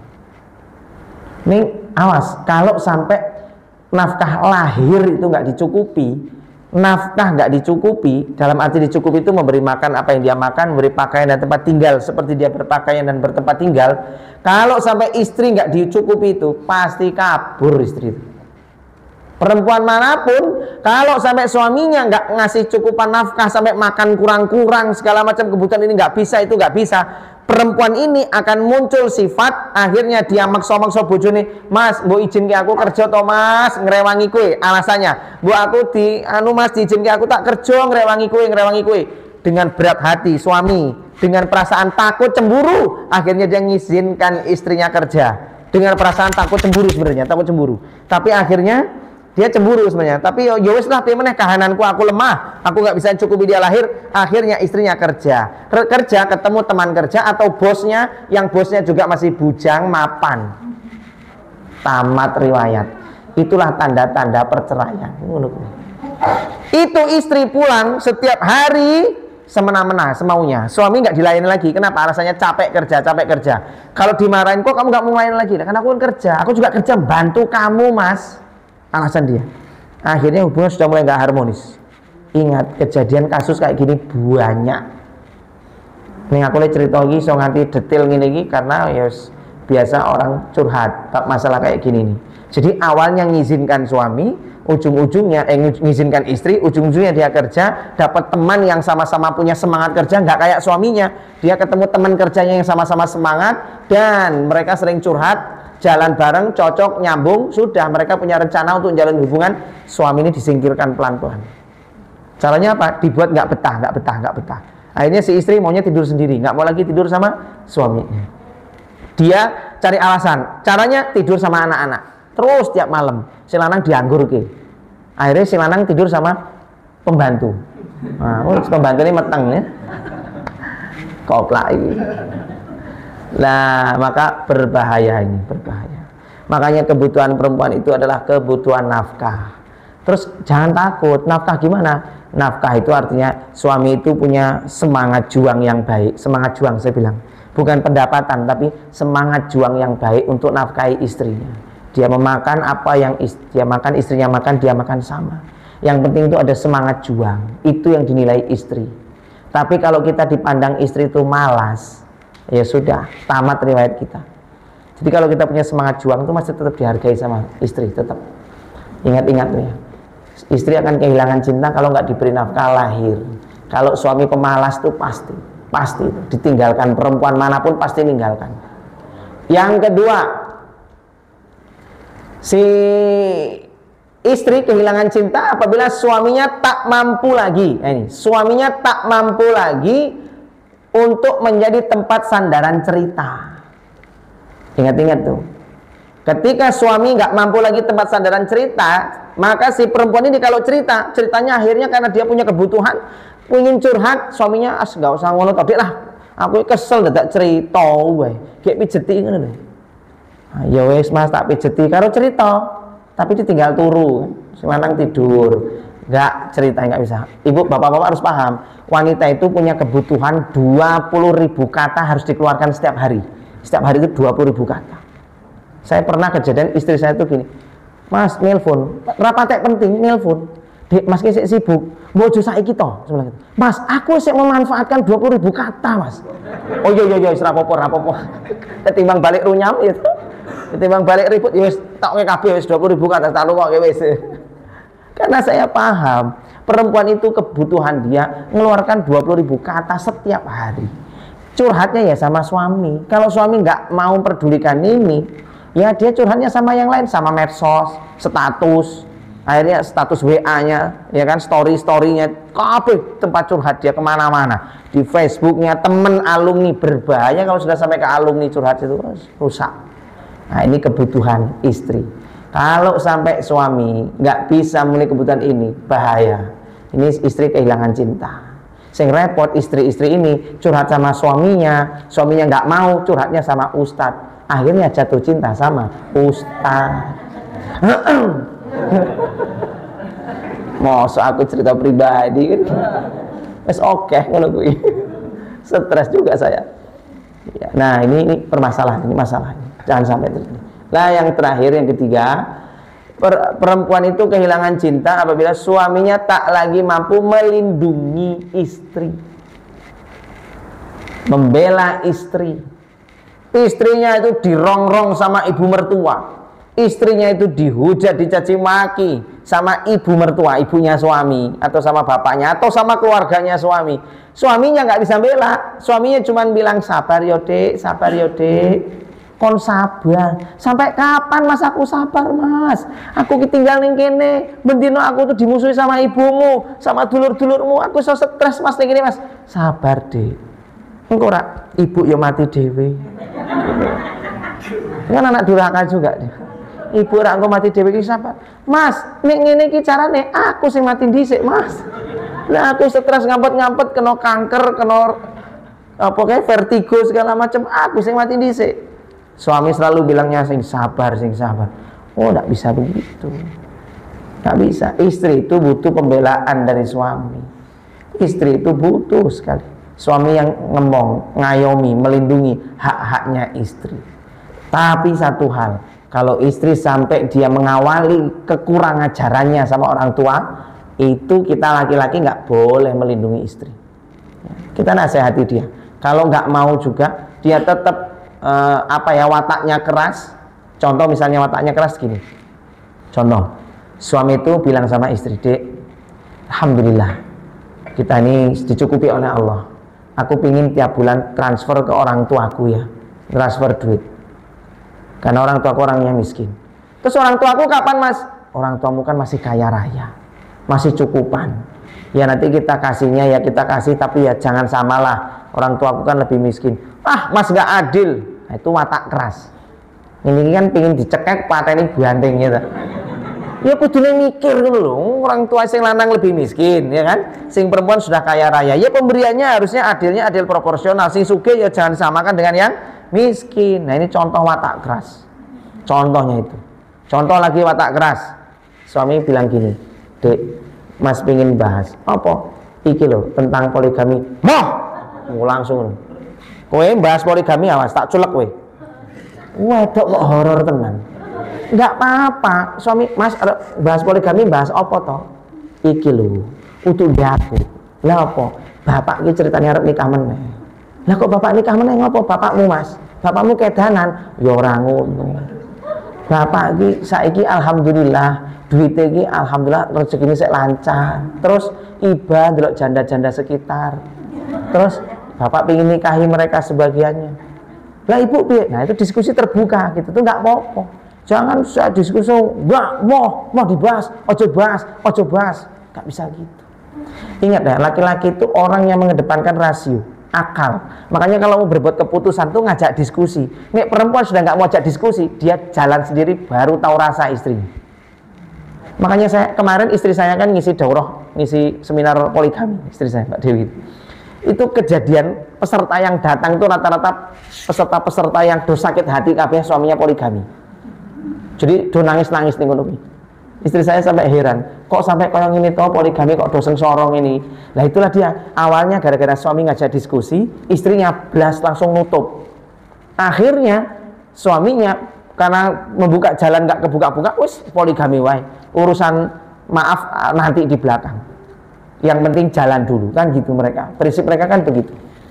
Ini awas kalau sampai nafkah lahir itu nggak dicukupi. Nafkah nggak dicukupi, dalam arti dicukupi itu memberi makan apa yang dia makan, memberi pakaian dan tempat tinggal seperti dia berpakaian dan bertempat tinggal. Kalau sampai istri nggak dicukupi itu, pasti kabur istri itu. Perempuan manapun kalau sampai suaminya nggak ngasih cukupan nafkah, sampai makan kurang-kurang segala macam kebutuhan ini nggak bisa, itu nggak bisa, perempuan ini akan muncul sifat, akhirnya dia maksa-maksa bojone, Mas, mbok izin ke aku kerja toh Mas, ngrewangi kue. Alasannya, mbok aku Mas diizin ke aku tak kerja, ngrewangi kue. Dengan berat hati suami, dengan perasaan takut cemburu, akhirnya dia ngizinkan istrinya kerja. Dengan perasaan takut cemburu sebenarnya, tapi akhirnya dia cemburu sebenarnya, tapi ya wis lah piye kahananku, aku lemah, aku nggak bisa cukupi dia lahir. Akhirnya istrinya kerja ketemu teman kerja atau bosnya, yang bosnya juga masih bujang mapan, tamat riwayat. Itulah tanda-tanda perceraian. Itu istri pulang setiap hari semena-mena, semaunya. Suami nggak dilayani lagi. Kenapa? Alasannya capek kerja. Kalau dimarahin, kok kamu nggak mau melayani lagi? Karena aku kan kerja, aku juga kerja bantu kamu Mas. Alasan dia. Akhirnya hubungan sudah mulai nggak harmonis. Ingat, kejadian kasus kayak gini banyak. Ning aku le cerita iki iso nganti detail ngene iki karena ya biasa orang curhat bab masalah kayak gini nih. Jadi awalnya ngizinkan suami, ujung-ujungnya ngizinkan istri, ujung-ujungnya dia kerja, dapat teman yang sama-sama punya semangat kerja, nggak kayak suaminya. Dia ketemu teman kerjanya yang sama-sama semangat dan mereka sering curhat, jalan bareng, cocok, nyambung, sudah mereka punya rencana untuk jalan hubungan. Suami ini disingkirkan pelan-pelan. Caranya apa? Dibuat nggak betah. Akhirnya si istri maunya tidur sendiri, nggak mau lagi tidur sama suaminya. Dia cari alasan, caranya tidur sama anak-anak. Terus tiap malam si lanang dianggur ke. Akhirnya si lanang tidur sama pembantu. Nah, pembantu ini meteng ya. Koplak ini. Nah, maka berbahaya ini, berbahaya. Makanya kebutuhan perempuan itu adalah kebutuhan nafkah. Terus jangan takut, nafkah gimana? Nafkah itu artinya suami itu punya semangat juang yang baik. Semangat juang saya bilang, bukan pendapatan tapi semangat juang yang baik untuk nafkahi istrinya. Dia memakan apa yang dia makan, istrinya makan, dia makan sama. Yang penting itu ada semangat juang. Itu yang dinilai istri. Tapi kalau kita dipandang istri itu malas, ya sudah, tamat riwayat kita. Jadi kalau kita punya semangat juang itu masih tetap dihargai sama istri, tetap. Ingat-ingat nih, istri akan kehilangan cinta kalau nggak diberi nafkah lahir. Kalau suami pemalas itu pasti ditinggalkan, perempuan manapun pasti meninggalkan. Yang kedua, si istri kehilangan cinta apabila suaminya tak mampu lagi. Ini suaminya tak mampu lagi untuk menjadi tempat sandaran cerita. Ingat-ingat tuh, ketika suami nggak mampu lagi tempat sandaran cerita, maka si perempuan ini kalau ceritanya akhirnya karena dia punya kebutuhan, ingin curhat, suaminya nggak usah ngono tadi lah, aku kesel dadak cerita, wae, kayak pijeti ngono lho. Ya wes mas tak pijeti karo cerita, tapi ditinggal turu, si lanang tidur, nggak cerita, nggak bisa. Ibu bapak-bapak harus paham, wanita itu punya kebutuhan 20.000 kata harus dikeluarkan setiap hari. Setiap hari itu 20.000 kata. Saya pernah kejadian istri saya itu gini, mas nelpon, rapatek penting nelpon, dek mas kisik sibuk, bojo saiki to, mas aku sih memanfaatkan 20.000 kata mas. Oh iya rapopo, ketimbang balik runyam itu, ketimbang balik ribut, ya tak kabeh wis 20.000 kata, tak lu kok wis. Karena saya paham perempuan itu kebutuhan dia mengeluarkan 20.000 kata setiap hari. Curhatnya ya sama suami. Kalau suami nggak mau pedulikan ini, ya dia curhatnya sama yang lain, sama medsos, status, akhirnya status WA-nya, ya kan, story-storynya, kabeh tempat curhat dia kemana-mana. Di Facebooknya temen alumni, berbahaya kalau sudah sampai ke alumni curhat itu rusak. Nah ini kebutuhan istri. Kalau sampai suami nggak bisa memenuhi kebutuhan ini, bahaya. Ini istri kehilangan cinta. Sing repot istri-istri ini curhat sama suaminya nggak mau, curhatnya sama ustadz, akhirnya jatuh cinta sama ustadz. Masa aku cerita pribadi kan, wes oke kalau gue stres juga saya. Nah ini permasalahan, ini masalahnya, jangan sampai terjadi. Nah yang terakhir, yang ketiga, perempuan itu kehilangan cinta apabila suaminya tak lagi mampu melindungi istri, membela istri. Istrinya itu dirongrong sama ibu mertua, istrinya itu dihujat, dicaci maki sama ibu mertua, ibunya suami, atau sama bapaknya, atau sama keluarganya suami. Suaminya nggak bisa bela, suaminya cuma bilang sabar yo dek, kon sabar. Sampai kapan mas aku sabar mas? Aku ketinggal ning kene, bendino aku tuh dimusuhi sama ibumu, sama dulur-dulurmu, aku so stres mas ning kene mas. Sabar dek, engko ora ibu yo mati dhewe. Kan anak durhaka juga dia. Ibu ora engko mati dhewe iki sabar. Mas, nek ngene iki carane aku sing mati dhisik mas. Lah aku stres ngampet-ngampet kena kanker, kena apa kayak vertigo segala macam, aku sing mati dhisik. Suami selalu bilangnya sing sabar. Oh, enggak bisa begitu. Enggak bisa. Istri itu butuh pembelaan dari suami. Istri itu butuh sekali suami yang ngomong, ngayomi, melindungi hak-haknya istri. Tapi satu hal, kalau istri sampai dia mengawali kekurang ajarannya sama orang tua, itu kita laki-laki nggak boleh melindungi istri. Kita nasihati dia, Kalau nggak mau juga, dia tetap wataknya keras. Contoh misalnya wataknya keras gini. Contoh, suami itu bilang sama istri, Dek, alhamdulillah kita ini dicukupi oleh Allah. Aku pingin tiap bulan transfer ke orang tuaku ya, transfer duit. Karena orang tuaku orangnya miskin. Terus orang tuaku kapan, Mas? Orang tuamu kan masih kaya raya, masih cukupan. Ya nanti kita kasihnya ya kita kasih, tapi ya jangan samalah. Orang tuaku kan lebih miskin. Ah, Mas nggak adil. Nah, itu watak keras. Ini kan pingin dicekek pateni banting gitu. Ya kudune mikir gitu loh. Orang tua sing lanang lebih miskin, ya kan? Sing perempuan sudah kaya raya. Ya pemberiannya harusnya adilnya adil proporsional. Sing sugih ya jangan samakan dengan yang miskin. Nah, ini contoh watak keras. Contohnya itu. Contoh lagi watak keras. Suami bilang gini, Dek, Mas pingin bahas apa? Iki loh tentang poligami. Langsung. Kowe bahas poligami awas tak culek kowe. Wedok kok horor tenan. Enggak apa-apa, suami Mas bahas poligami bahas apa toh? Iki lho, utuh aku. Lah apa? Bapak iki ceritanya arep nikah meneh. Lah kok bapak nikah meneh ngopo? Bapakmu Mas. Bapakmu kedanan. Ya ora ngono. Bapak iki saiki alhamdulillah duit iki alhamdulillah rezekine sik lancar. Terus iba ndelok janda-janda sekitar. Terus bapak pengen nikahi mereka sebagiannya. Lah ibu piye? Nah itu diskusi terbuka gitu tuh nggak apa-apa. Jangan saya diskusi nggak mau dibahas, ojo bahas, nggak bisa gitu. Ingat ya, laki-laki itu orang yang mengedepankan rasio, akal. Makanya kalau mau berbuat keputusan tuh ngajak diskusi. Nek perempuan sudah nggak mau ajak diskusi, dia jalan sendiri baru tahu rasa istrinya. Makanya saya kemarin istri saya kan ngisi daurah, ngisi seminar poligami istri saya Mbak Dewi. Itu kejadian peserta yang datang itu rata-rata peserta yang do sakit hati kabeh suaminya poligami. Jadi do nangis-nangis ning ngono. Istri saya sampai heran, kok sampai koyo ngene to poligami kok dosen sorong ini. Lah itulah dia, awalnya gara-gara suami ngajak diskusi, istrinya blas langsung nutup. Akhirnya suaminya karena membuka jalan nggak kebuka-buka, wis poligami wae. Urusan maaf nanti di belakang. Yang penting jalan dulu kan gitu mereka. Prinsip mereka kan begitu.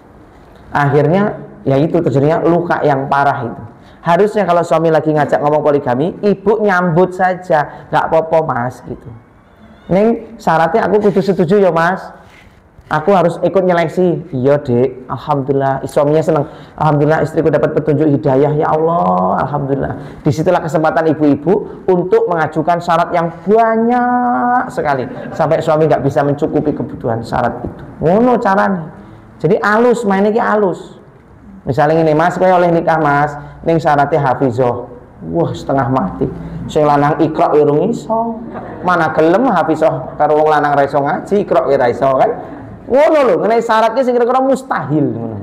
Akhirnya ya itu terjadinya luka yang parah itu. Harusnya kalau suami lagi ngajak ngomong poligami, ibu nyambut saja, nggak apa-apa Mas gitu. Neng syaratnya aku kudu setuju ya Mas. Aku harus ikut nyeleksi. Iya Dek, alhamdulillah. Suaminya senang. Alhamdulillah istriku dapat petunjuk hidayah ya Allah. Alhamdulillah. Disitulah kesempatan ibu-ibu untuk mengajukan syarat yang banyak sekali sampai suami nggak bisa mencukupi kebutuhan syarat itu. Ngono caranya. Jadi alus, mainnya ki alus. Misalnya ini Mas, saya oleh nikah Mas, ning syaratnya hafizah. Wah setengah mati. Sing lanang iqra ya urung iso. Mana gelem hafizah karo wong lanang ra iso ngaji, iqra ya ra iso kan? Ngono lho, mengenai syaratnya sing kira-kira mustahil ngono.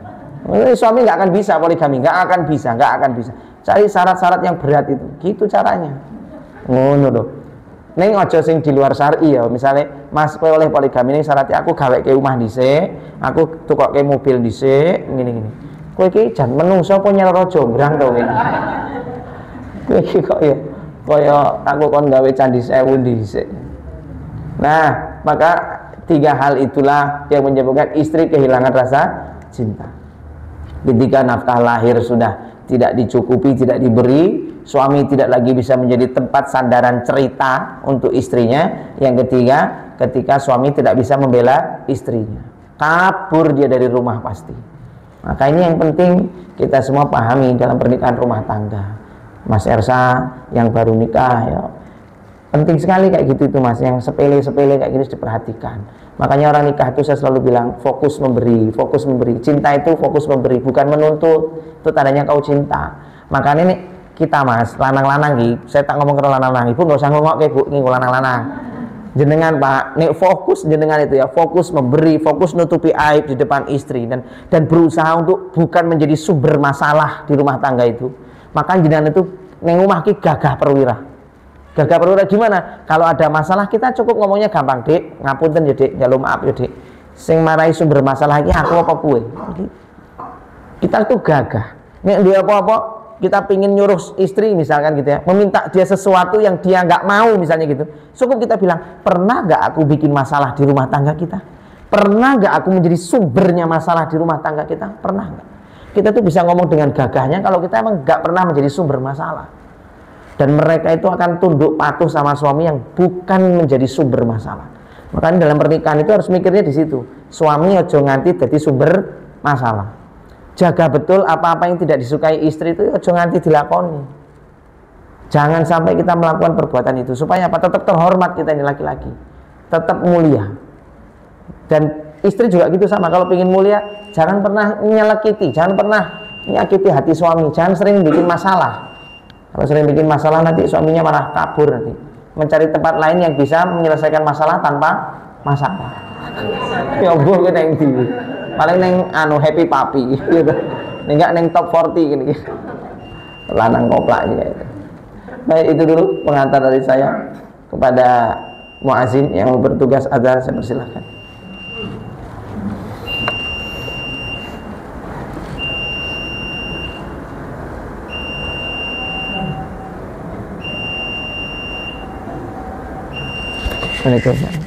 Suami nggak akan bisa poligami, nggak akan bisa. Cari syarat-syarat yang berat itu, gitu caranya. Ngono lho. Neng aja sing di luar syar'i ya, misalnya Mas kowe oleh poligami ini syaratnya aku gaweke omah dhisik, aku tukokke mobil dhisik, ngene-ngene. Kowe iki jan menungso apa nyeloro jonggrang to kowe. Kowe iki kok ya kaya aku kon gawe candi sewu dhisik. Nah, maka tiga hal itulah yang menyebabkan istri kehilangan rasa cinta. Ketika nafkah lahir sudah tidak dicukupi, tidak diberi, suami tidak lagi bisa menjadi tempat sandaran cerita untuk istrinya. Yang ketiga, ketika suami tidak bisa membela istrinya, kabur dia dari rumah pasti. Maka ini yang penting kita semua pahami dalam pernikahan rumah tangga. Mas Ersa yang baru nikah ya, penting sekali kayak gitu itu Mas, yang sepele-sepele kayak gini harus diperhatikan. Makanya orang nikah itu saya selalu bilang fokus memberi. Cinta itu fokus memberi, bukan menuntut. Itu tandanya kau cinta. Makanya ini kita Mas, lanang-lanang iki, saya tak ngomong ke lanang-lanang, ibu nggak usah ngomong ke ibu ini lanang-lanang. Jenengan Pak, nek fokus jenengan itu ya, fokus memberi, fokus nutupi aib di depan istri dan berusaha untuk bukan menjadi sumber masalah di rumah tangga itu. Maka jenengan itu neng rumah ki gagah perwira. Gagah perwira gimana? Kalau ada masalah kita cukup ngomongnya gampang, Dek, ngapunten ya Dek, njaluk maaf ya Dek. Sing marai sumber masalah iki aku apa kowe? Kita tuh gagah. Nek dia apa-apa kita pingin nyuruh istri misalkan gitu ya, meminta dia sesuatu yang dia nggak mau misalnya gitu, cukup kita bilang, pernah nggak aku bikin masalah di rumah tangga kita? Pernah nggak aku menjadi sumbernya masalah di rumah tangga kita? Pernah nggak? Kita tuh bisa ngomong dengan gagahnya kalau kita emang nggak pernah menjadi sumber masalah. Dan mereka itu akan tunduk patuh sama suami yang bukan menjadi sumber masalah. Makanya dalam pernikahan itu harus mikirnya di situ. Suami ojo nganti jadi sumber masalah. Jaga betul apa-apa yang tidak disukai istri itu ojo nganti dilakoni. Jangan sampai kita melakukan perbuatan itu supaya apa? Tetap terhormat kita ini laki-laki, tetap mulia. Dan istri juga gitu sama, kalau ingin mulia jangan pernah nyelekiti, jangan pernah menyakiti hati suami, jangan sering bikin masalah. Kalau sering bikin masalah nanti suaminya malah kabur, nanti mencari tempat lain yang bisa menyelesaikan masalah tanpa masalah. Ya Allah, kita yang di paling neng happy papi gitu, enggak neng top 40 gini, lanang koplak juga itu. Baik, itu dulu pengantar dari saya. Kepada muazin yang bertugas azan, saya persilahkan. Waalaikumsalam.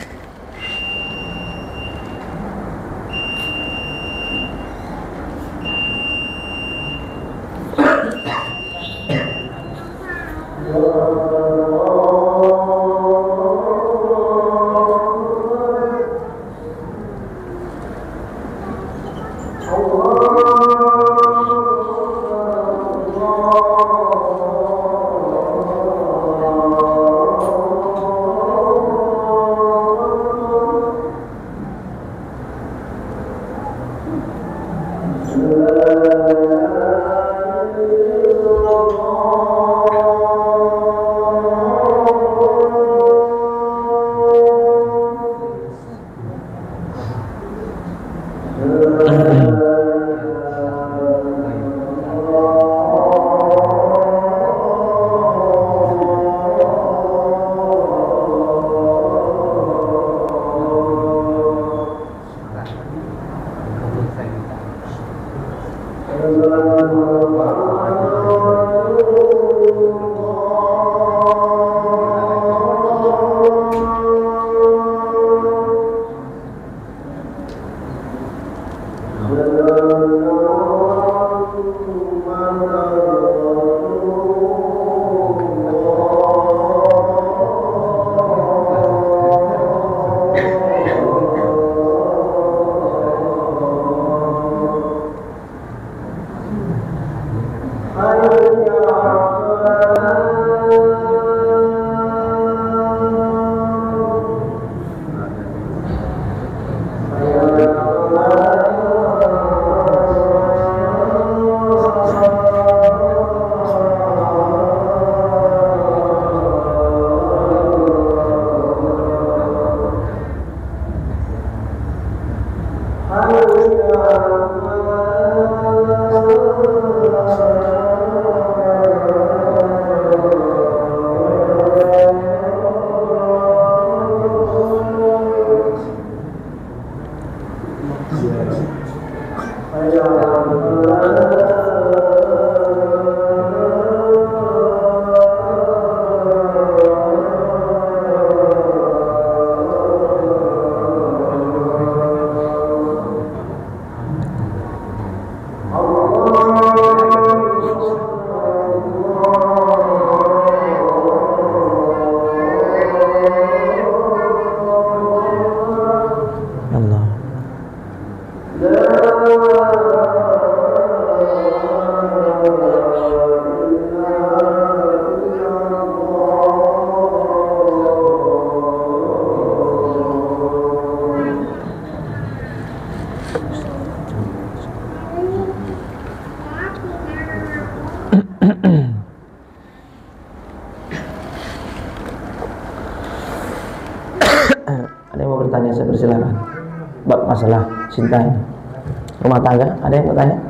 Ada yang mau bertanya, saya persilakan. Bab masalah cinta ini, rumah tangga, ada yang mau tanya?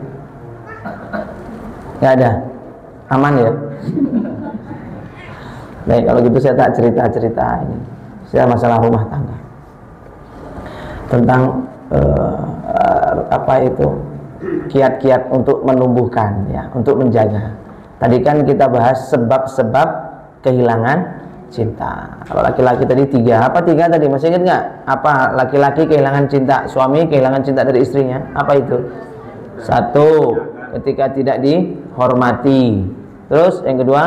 Nggak ada? Aman ya? Baik, kalau gitu saya tak cerita-cerita ini. Saya masalah rumah tangga. Tentang apa itu? Kiat-kiat untuk menumbuhkan, ya, untuk menjaga. Tadi kan kita bahas sebab-sebab kehilangan cinta. Kalau laki-laki tadi 3, apa 3 tadi? Masih ingat nggak? Apa laki-laki kehilangan cinta, suami kehilangan cinta dari istrinya? Apa itu? 1, ketika tidak dihormati. Terus yang kedua?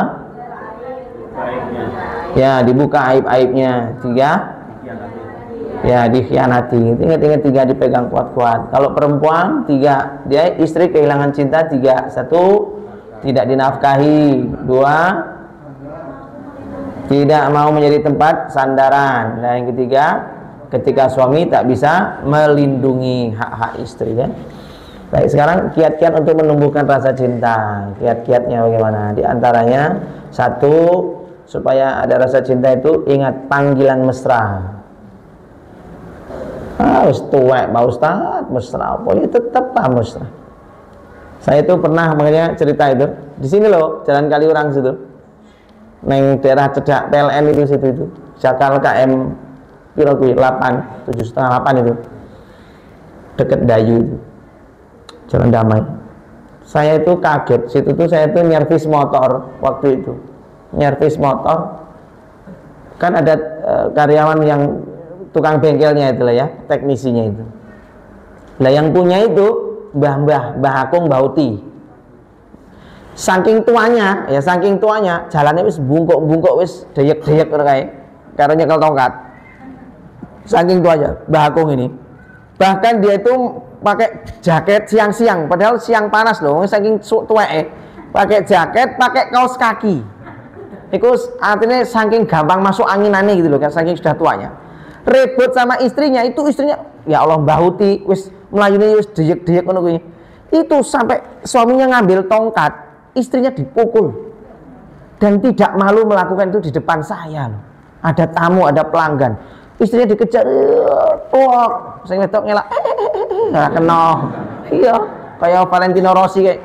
Ya, dibuka aib-aibnya. 3, ya dikhianati. Ingat-ingat 3 dipegang kuat-kuat. Kalau perempuan 3, dia istri kehilangan cinta 3. 1, tidak dinafkahi. 2, tidak mau menjadi tempat sandaran. Dan yang ketiga, ketika suami tak bisa melindungi hak-hak istri, ya. Baik, sekarang kiat-kiat untuk menumbuhkan rasa cinta. Kiat-kiatnya bagaimana? Di antaranya 1, supaya ada rasa cinta itu ingat panggilan mesra. Tuwek Pak Ustaz, mesra apa? Ya tetap lah mesra. Saya itu pernah makanya cerita itu di sini loh, Jalan Kaliurang situ, neng daerah Cedak PLN itu situ itu, Jakal KM piro kuwi 8, 7,5, 8 itu, deket Dayu itu, Jalan Damai. Saya itu kaget, situ tuh saya itu nyervis motor waktu itu, nyervis motor, kan ada karyawan yang tukang bengkelnya itulah ya, teknisinya itu. Lah yang punya itu Mbah Akung Bauti. Saking tuanya, jalannya wis bungkuk wis deyek-deyek kayak karo nyekel tongkat. Saking tuanya Mbah Akung ini. Bahkan dia itu pakai jaket siang-siang, padahal siang panas loh, saking tuweke. Pakai jaket, pakai kaos kaki. Itu artinya saking gampang masuk anginane gitu loh, kan saking sudah tuanya. Ribut sama istrinya, itu istrinya ya Allah Bauti wis melayuni wis deyek-deyek ngono kuwi. Itu sampai suaminya ngambil tongkat, istrinya dipukul. Dan tidak malu melakukan itu di depan saya loh. Ada tamu, ada pelanggan. Istrinya dikejar, tok, sing wedok ngelak, ora kena. Iya, kayak Valentino Rossi kayak.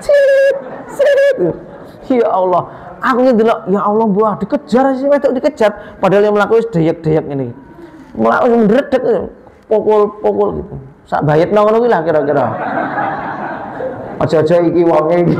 Ya Allah, aku ndelok, ya Allah, buah dikejar sing wedok dikejar, padahal yang melakukan deyek-deyek ini. Mulai mendredeg pukul gitu. Sak bayetno ngono kuwi lah kira-kira. Aja-aja iki wonge iki.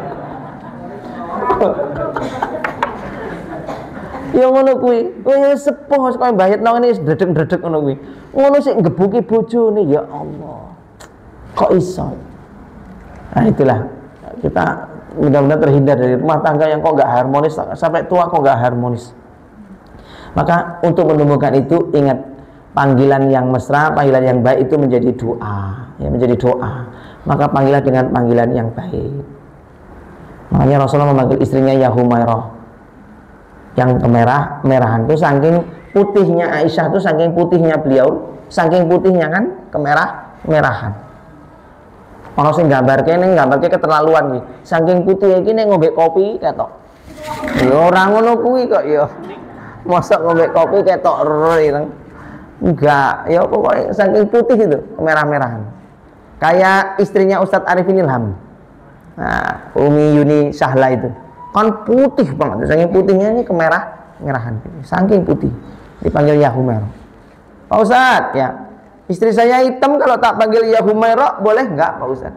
Ya ngono kuwi. Kowe sepuh kaya bayetno ngene wis dredeg-dredeg ngono kuwi. Ngono sik ngebuki bojone, ya Allah. Kok iso? Nah, itulah kita mudah-mudahan terhindar dari rumah tangga yang kok enggak harmonis sampai tua kok enggak harmonis. Maka untuk menumbuhkan itu ingat panggilan yang mesra, panggilan yang baik itu menjadi doa, ya menjadi doa. Maka panggilan dengan panggilan yang baik. Makanya Rasulullah memanggil istrinya ya Humairah, yang kemerah-merahan itu saking putihnya Aisyah itu saking putihnya beliau, saking putihnya kan kemerah-merahan. Ono sing gambarke keterlaluan iki. Saking putih iki nek ngombe kopi ketok. Ya ora ngono kuwi kok ya. Mosok ngombe kopi ketok ireng. Enggak, ya pokoknya saking putih itu, kemerah-merahan. Kayak istrinya Ustadz Arifin Ilham. Nah, Umi Yuni Sahla itu. Kan putih banget, saking putihnya ini kemerah-merahan. Saking putih. Dipanggil ya Humairah. Pak Ustadz, ya. Istri saya hitam, kalau tak panggil ya Humairah boleh enggak, Pak Ustadz?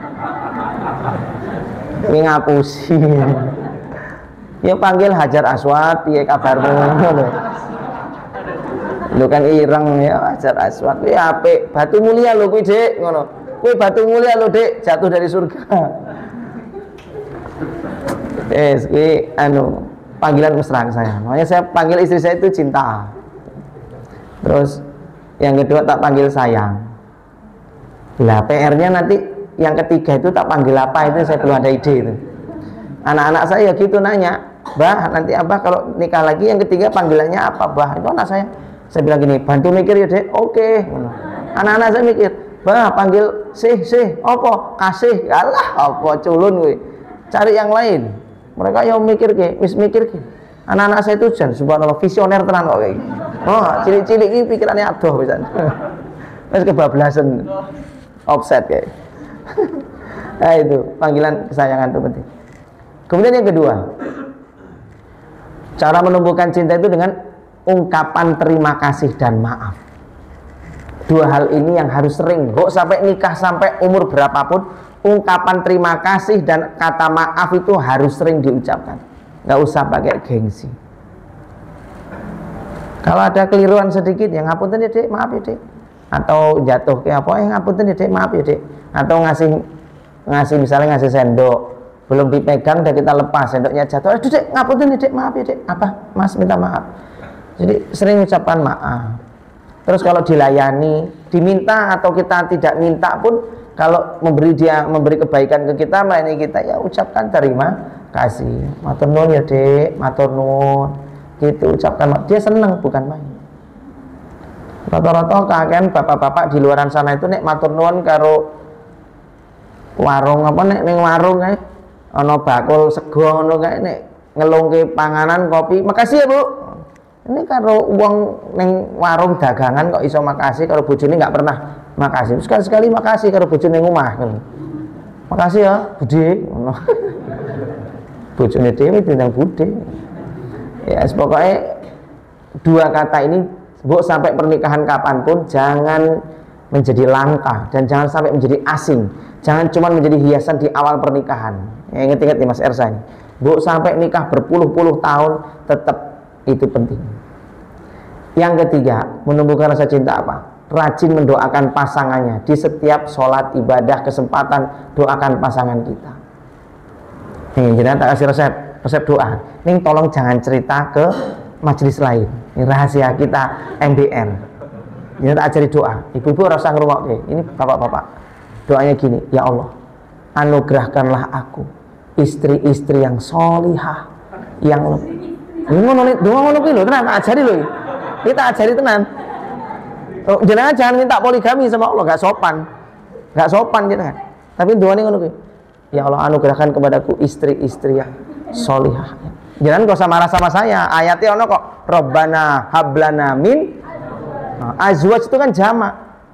Ini ngapusi. Ya panggil Hajar Aswad, piye kabarmu ngono. Lu kan ireng ya Hajar Aswad. Kuwi apik, batu mulia lho kuwi, Dik, ngono. Kuwi batu mulia lho, Dik, jatuh dari surga. Kuwi panggilan mesra saya. Makanya saya panggil istri saya itu cinta. Terus yang kedua tak panggil sayang. Lah PR-nya nanti yang ketiga itu tak panggil apa, itu saya belum ada ide itu. Anak-anak saya gitu nanya, "Bah, nanti Abah kalau nikah lagi yang ketiga panggilannya apa, Bah?" Itu anak saya. Saya bilang gini, "Bantu mikir ya, Dek." Oke. Anak-anak saya mikir, "Bah, panggil sih, apa? Kasih." Alah, apa culun kuwi. Cari yang lain. Mereka yang mikir ke, mikir ke. Anak-anak saya itu jan subhanallah visioner tenan kok kayak. Oh, cilik-cilik iki pikirannya adoh pisan. Wis kebablasan. Offset kayak. Nah, itu panggilan kesayangan itu penting. Kemudian yang kedua, cara menumbuhkan cinta itu dengan ungkapan terima kasih dan maaf. Dua hal ini yang harus sering, kok sampai nikah sampai umur berapapun, ungkapan terima kasih dan kata maaf itu harus sering diucapkan. Nggak usah pakai gengsi. Kalau ada keliruan sedikit, ya ngapunten ya Dek, maaf ya Dek. Atau jatuh kayak apa, ngapunten ya Dek, maaf ya Dek. Atau ngasih misalnya ngasih sendok, belum dipegang dan kita lepas, sendoknya jatuh. Aduh Dek, ngapunten ya Dek, maaf ya Dek. Apa? Mas minta maaf. Jadi sering ucapan maaf. Terus kalau dilayani, diminta atau kita tidak minta pun, kalau memberi kebaikan ke kita, melayani kita, ya ucapkan terima kasih. Matur nuwun ya Dek, matur nuwun. Gitu ucapkan, dia seneng bukan main. Rata-rata kakean bapak-bapak di luaran sana itu nek matur nuwun karo warung apa nek ning warung kae ana bakul sego ngono kae nek ngelungke panganan kopi, makasih ya Bu. Ini karo uang ning warung dagangan kok iso makasih, karo bojone nggak pernah makasih. Sekali-sekali makasih karo bojone ning omah. Makasih ya, Bude. Ngono. Bojone dhewe tindang Bude. Ya, pokoknya dua kata ini, Bu, sampai pernikahan kapanpun jangan menjadi langka dan jangan sampai menjadi asing. Jangan cuma menjadi hiasan di awal pernikahan. Ya, ingat-ingat nih Mas Ersa ini. Bu, sampai nikah berpuluh-puluh tahun tetap itu penting. Yang ketiga, menumbuhkan rasa cinta apa? Rajin mendoakan pasangannya di setiap sholat, ibadah, kesempatan, doakan pasangan kita. Nih, kita tak kasih resep doa. Nih tolong jangan cerita ke majelis lain. Ini rahasia kita MBN. Ini tak ajari doa. Ibu-ibu rasa ngerungok. Ini bapak-bapak. Doanya gini, ya Allah, anugerahkanlah aku istri-istri yang solihah, yang ngono kuwi lho, tenan tak ajari lho. Kita ajari tenan. Oh, jangan minta poligami sama Allah, gak sopan. Gak sopan gitu kan. Tapi doanya ngono kuwi. Ya Allah, anugerahkan kepadaku istri-istri yang solihah. Jangan kau usah marah sama saya. Ayatnya ono kok. Rabbana hablana min azwaj itu kan jamak.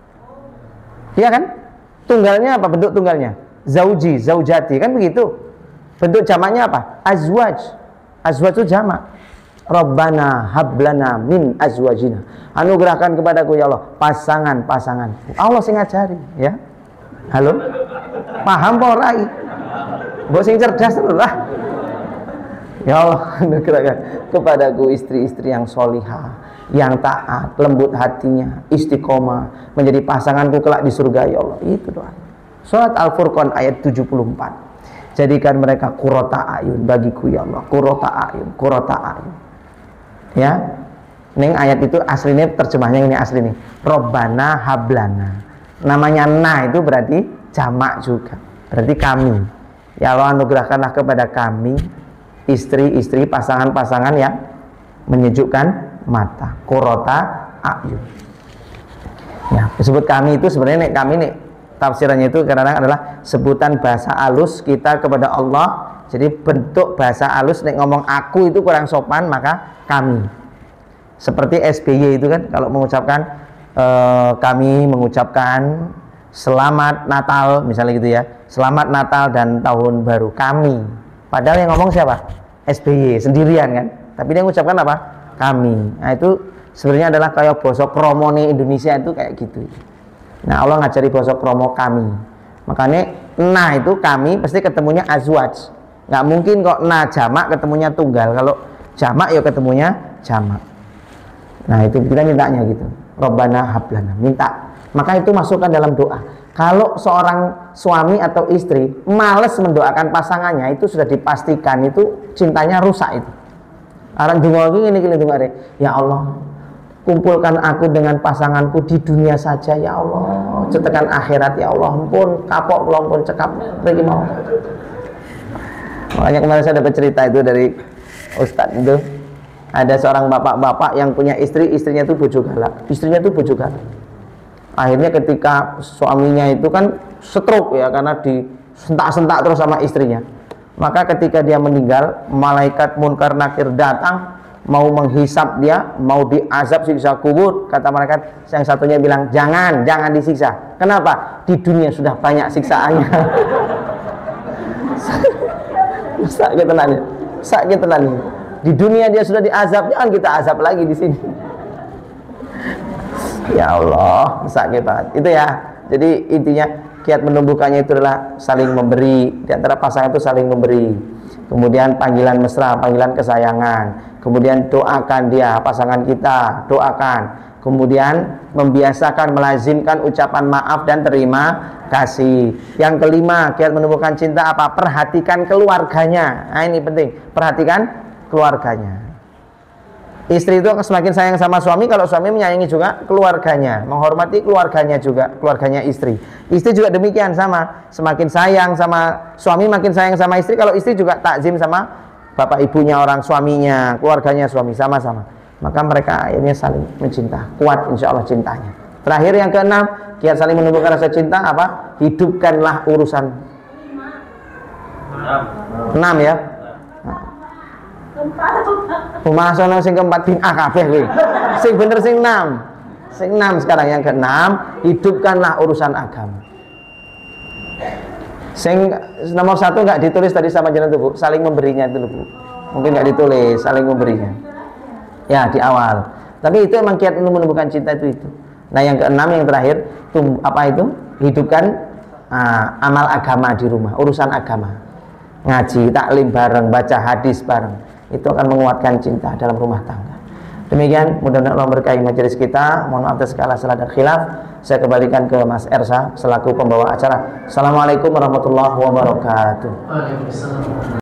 Iya kan? Tunggalnya apa? Bentuk tunggalnya zauji, zaujati, kan begitu. Bentuk jamaknya apa? Azwaj. Azwaj itu jamak. Rabbana hablana min azwajina. Anugerahkan kepadaku ya Allah pasangan-pasanganku. Allah sing ngajari, ya. Halo? Paham apa ora iki? Mbok sing cerdas lah. Ya Allah, anugerahkan kepadaku istri-istri yang solihah, yang taat, lembut hatinya, istiqomah, menjadi pasanganku kelak di surga ya Allah. Itu doa. Surat Al-Furqan ayat 74. Jadikan mereka qurrata ayun bagiku ya Allah. Qurrata ayun, qurrata ayun. Ya. Ning ayat itu aslinya terjemahnya ini asli nih. Robbana hablana. Namanya na itu berarti jamak juga. Berarti kami. Ya Allah, anugerahkanlah kepada kami istri-istri, pasangan-pasangan yang menyejukkan mata. Qurrata ayun. Ya, disebut kami itu sebenarnya kami nih tafsirannya itu kadang-kadang adalah sebutan bahasa halus kita kepada Allah. Jadi bentuk bahasa halus nek ngomong aku itu kurang sopan, maka kami. Seperti SBY itu kan kalau mengucapkan kami mengucapkan selamat Natal misalnya gitu ya. Selamat Natal dan tahun baru kami. Padahal yang ngomong siapa? SBY sendirian kan. Tapi dia mengucapkan apa? Kami. Nah itu sebenarnya adalah kayak bosok kromone Indonesia itu kayak gitu. Nah Allah ngajari bosok kromo kami. Makanya nah itu kami pasti ketemunya azwaj. Nggak mungkin kok nah jamak ketemunya tunggal. Kalau jamak ya ketemunya jamak. Nah itu kita mintanya gitu. Rabbana hablana, minta. Maka itu masukkan dalam doa. Kalau seorang suami atau istri malas mendoakan pasangannya, itu sudah dipastikan itu cintanya rusak itu. Aran donga iki ngene iki ndongare. Ya Allah, kumpulkan aku dengan pasanganku di dunia saja ya Allah. Cetekan akhirat ya Allah. Ampun kapok kula pun cekap mriki mau. Makanya kemarin saya dapat cerita itu dari Ustadz itu. Ada seorang bapak-bapak yang punya istri, istrinya itu bojo galak. Istrinya itu bojo galak. Akhirnya ketika suaminya itu kan stroke ya karena disentak-sentak terus sama istrinya. Maka ketika dia meninggal, malaikat munkar nakir datang mau menghisap dia, mau diazab siksa kubur. Kata malaikat yang satunya bilang, jangan disiksa. Kenapa? Di dunia sudah banyak siksaannya. Sakit tenang. Sakit tenang. Di dunia dia sudah diazab, jangan kita azab lagi di sini. Ya Allah, sakit banget. Itu ya. Jadi intinya kiat menumbuhkannya itu adalah saling memberi. Di antara pasangan itu saling memberi. kemudian panggilan mesra, panggilan kesayangan, kemudian doakan dia, pasangan kita, doakan. Kemudian membiasakan, melazimkan ucapan maaf dan terima kasih. Yang kelima, kiat menumbuhkan cinta apa? Perhatikan keluarganya. Nah, ini penting, perhatikan keluarganya. Istri itu semakin sayang sama suami kalau suami menyayangi juga keluarganya, menghormati keluarganya juga, keluarganya istri. Istri juga demikian, sama, semakin sayang sama suami, makin sayang sama istri. Kalau istri juga takzim sama bapak ibunya orang suaminya, keluarganya suami, sama-sama. Maka mereka akhirnya saling mencinta, kuat insya Allah cintanya. Terakhir yang keenam, kiat saling menumbuhkan rasa cinta apa? Hidupkanlah urusan. 6 ya. Pemasono sing keempat bin kabeh kowe. Sing bener sing 6. Sing 6 sekarang yang keenam, hidupkanlah urusan agama. Sing nomor 1 enggak ditulis tadi sama jenengan tuh, Bu. Saling memberinya itu, Bu. Mungkin enggak ditulis, saling memberinya. Ya, di awal. Tapi itu emang kiat untuk menumbuhkan cinta itu. Nah, yang keenam yang terakhir, apa itu? Hidupkan amal agama di rumah, urusan agama. Ngaji, taklim bareng, baca hadis bareng. Itu akan menguatkan cinta dalam rumah tangga. Demikian, mudah-mudahan Allah berkahi majelis kita. Mohon maaf atas segala salah dan khilaf. Saya kembalikan ke Mas Ersa selaku pembawa acara. Assalamualaikum warahmatullahi wabarakatuh. Waalaikumsalam.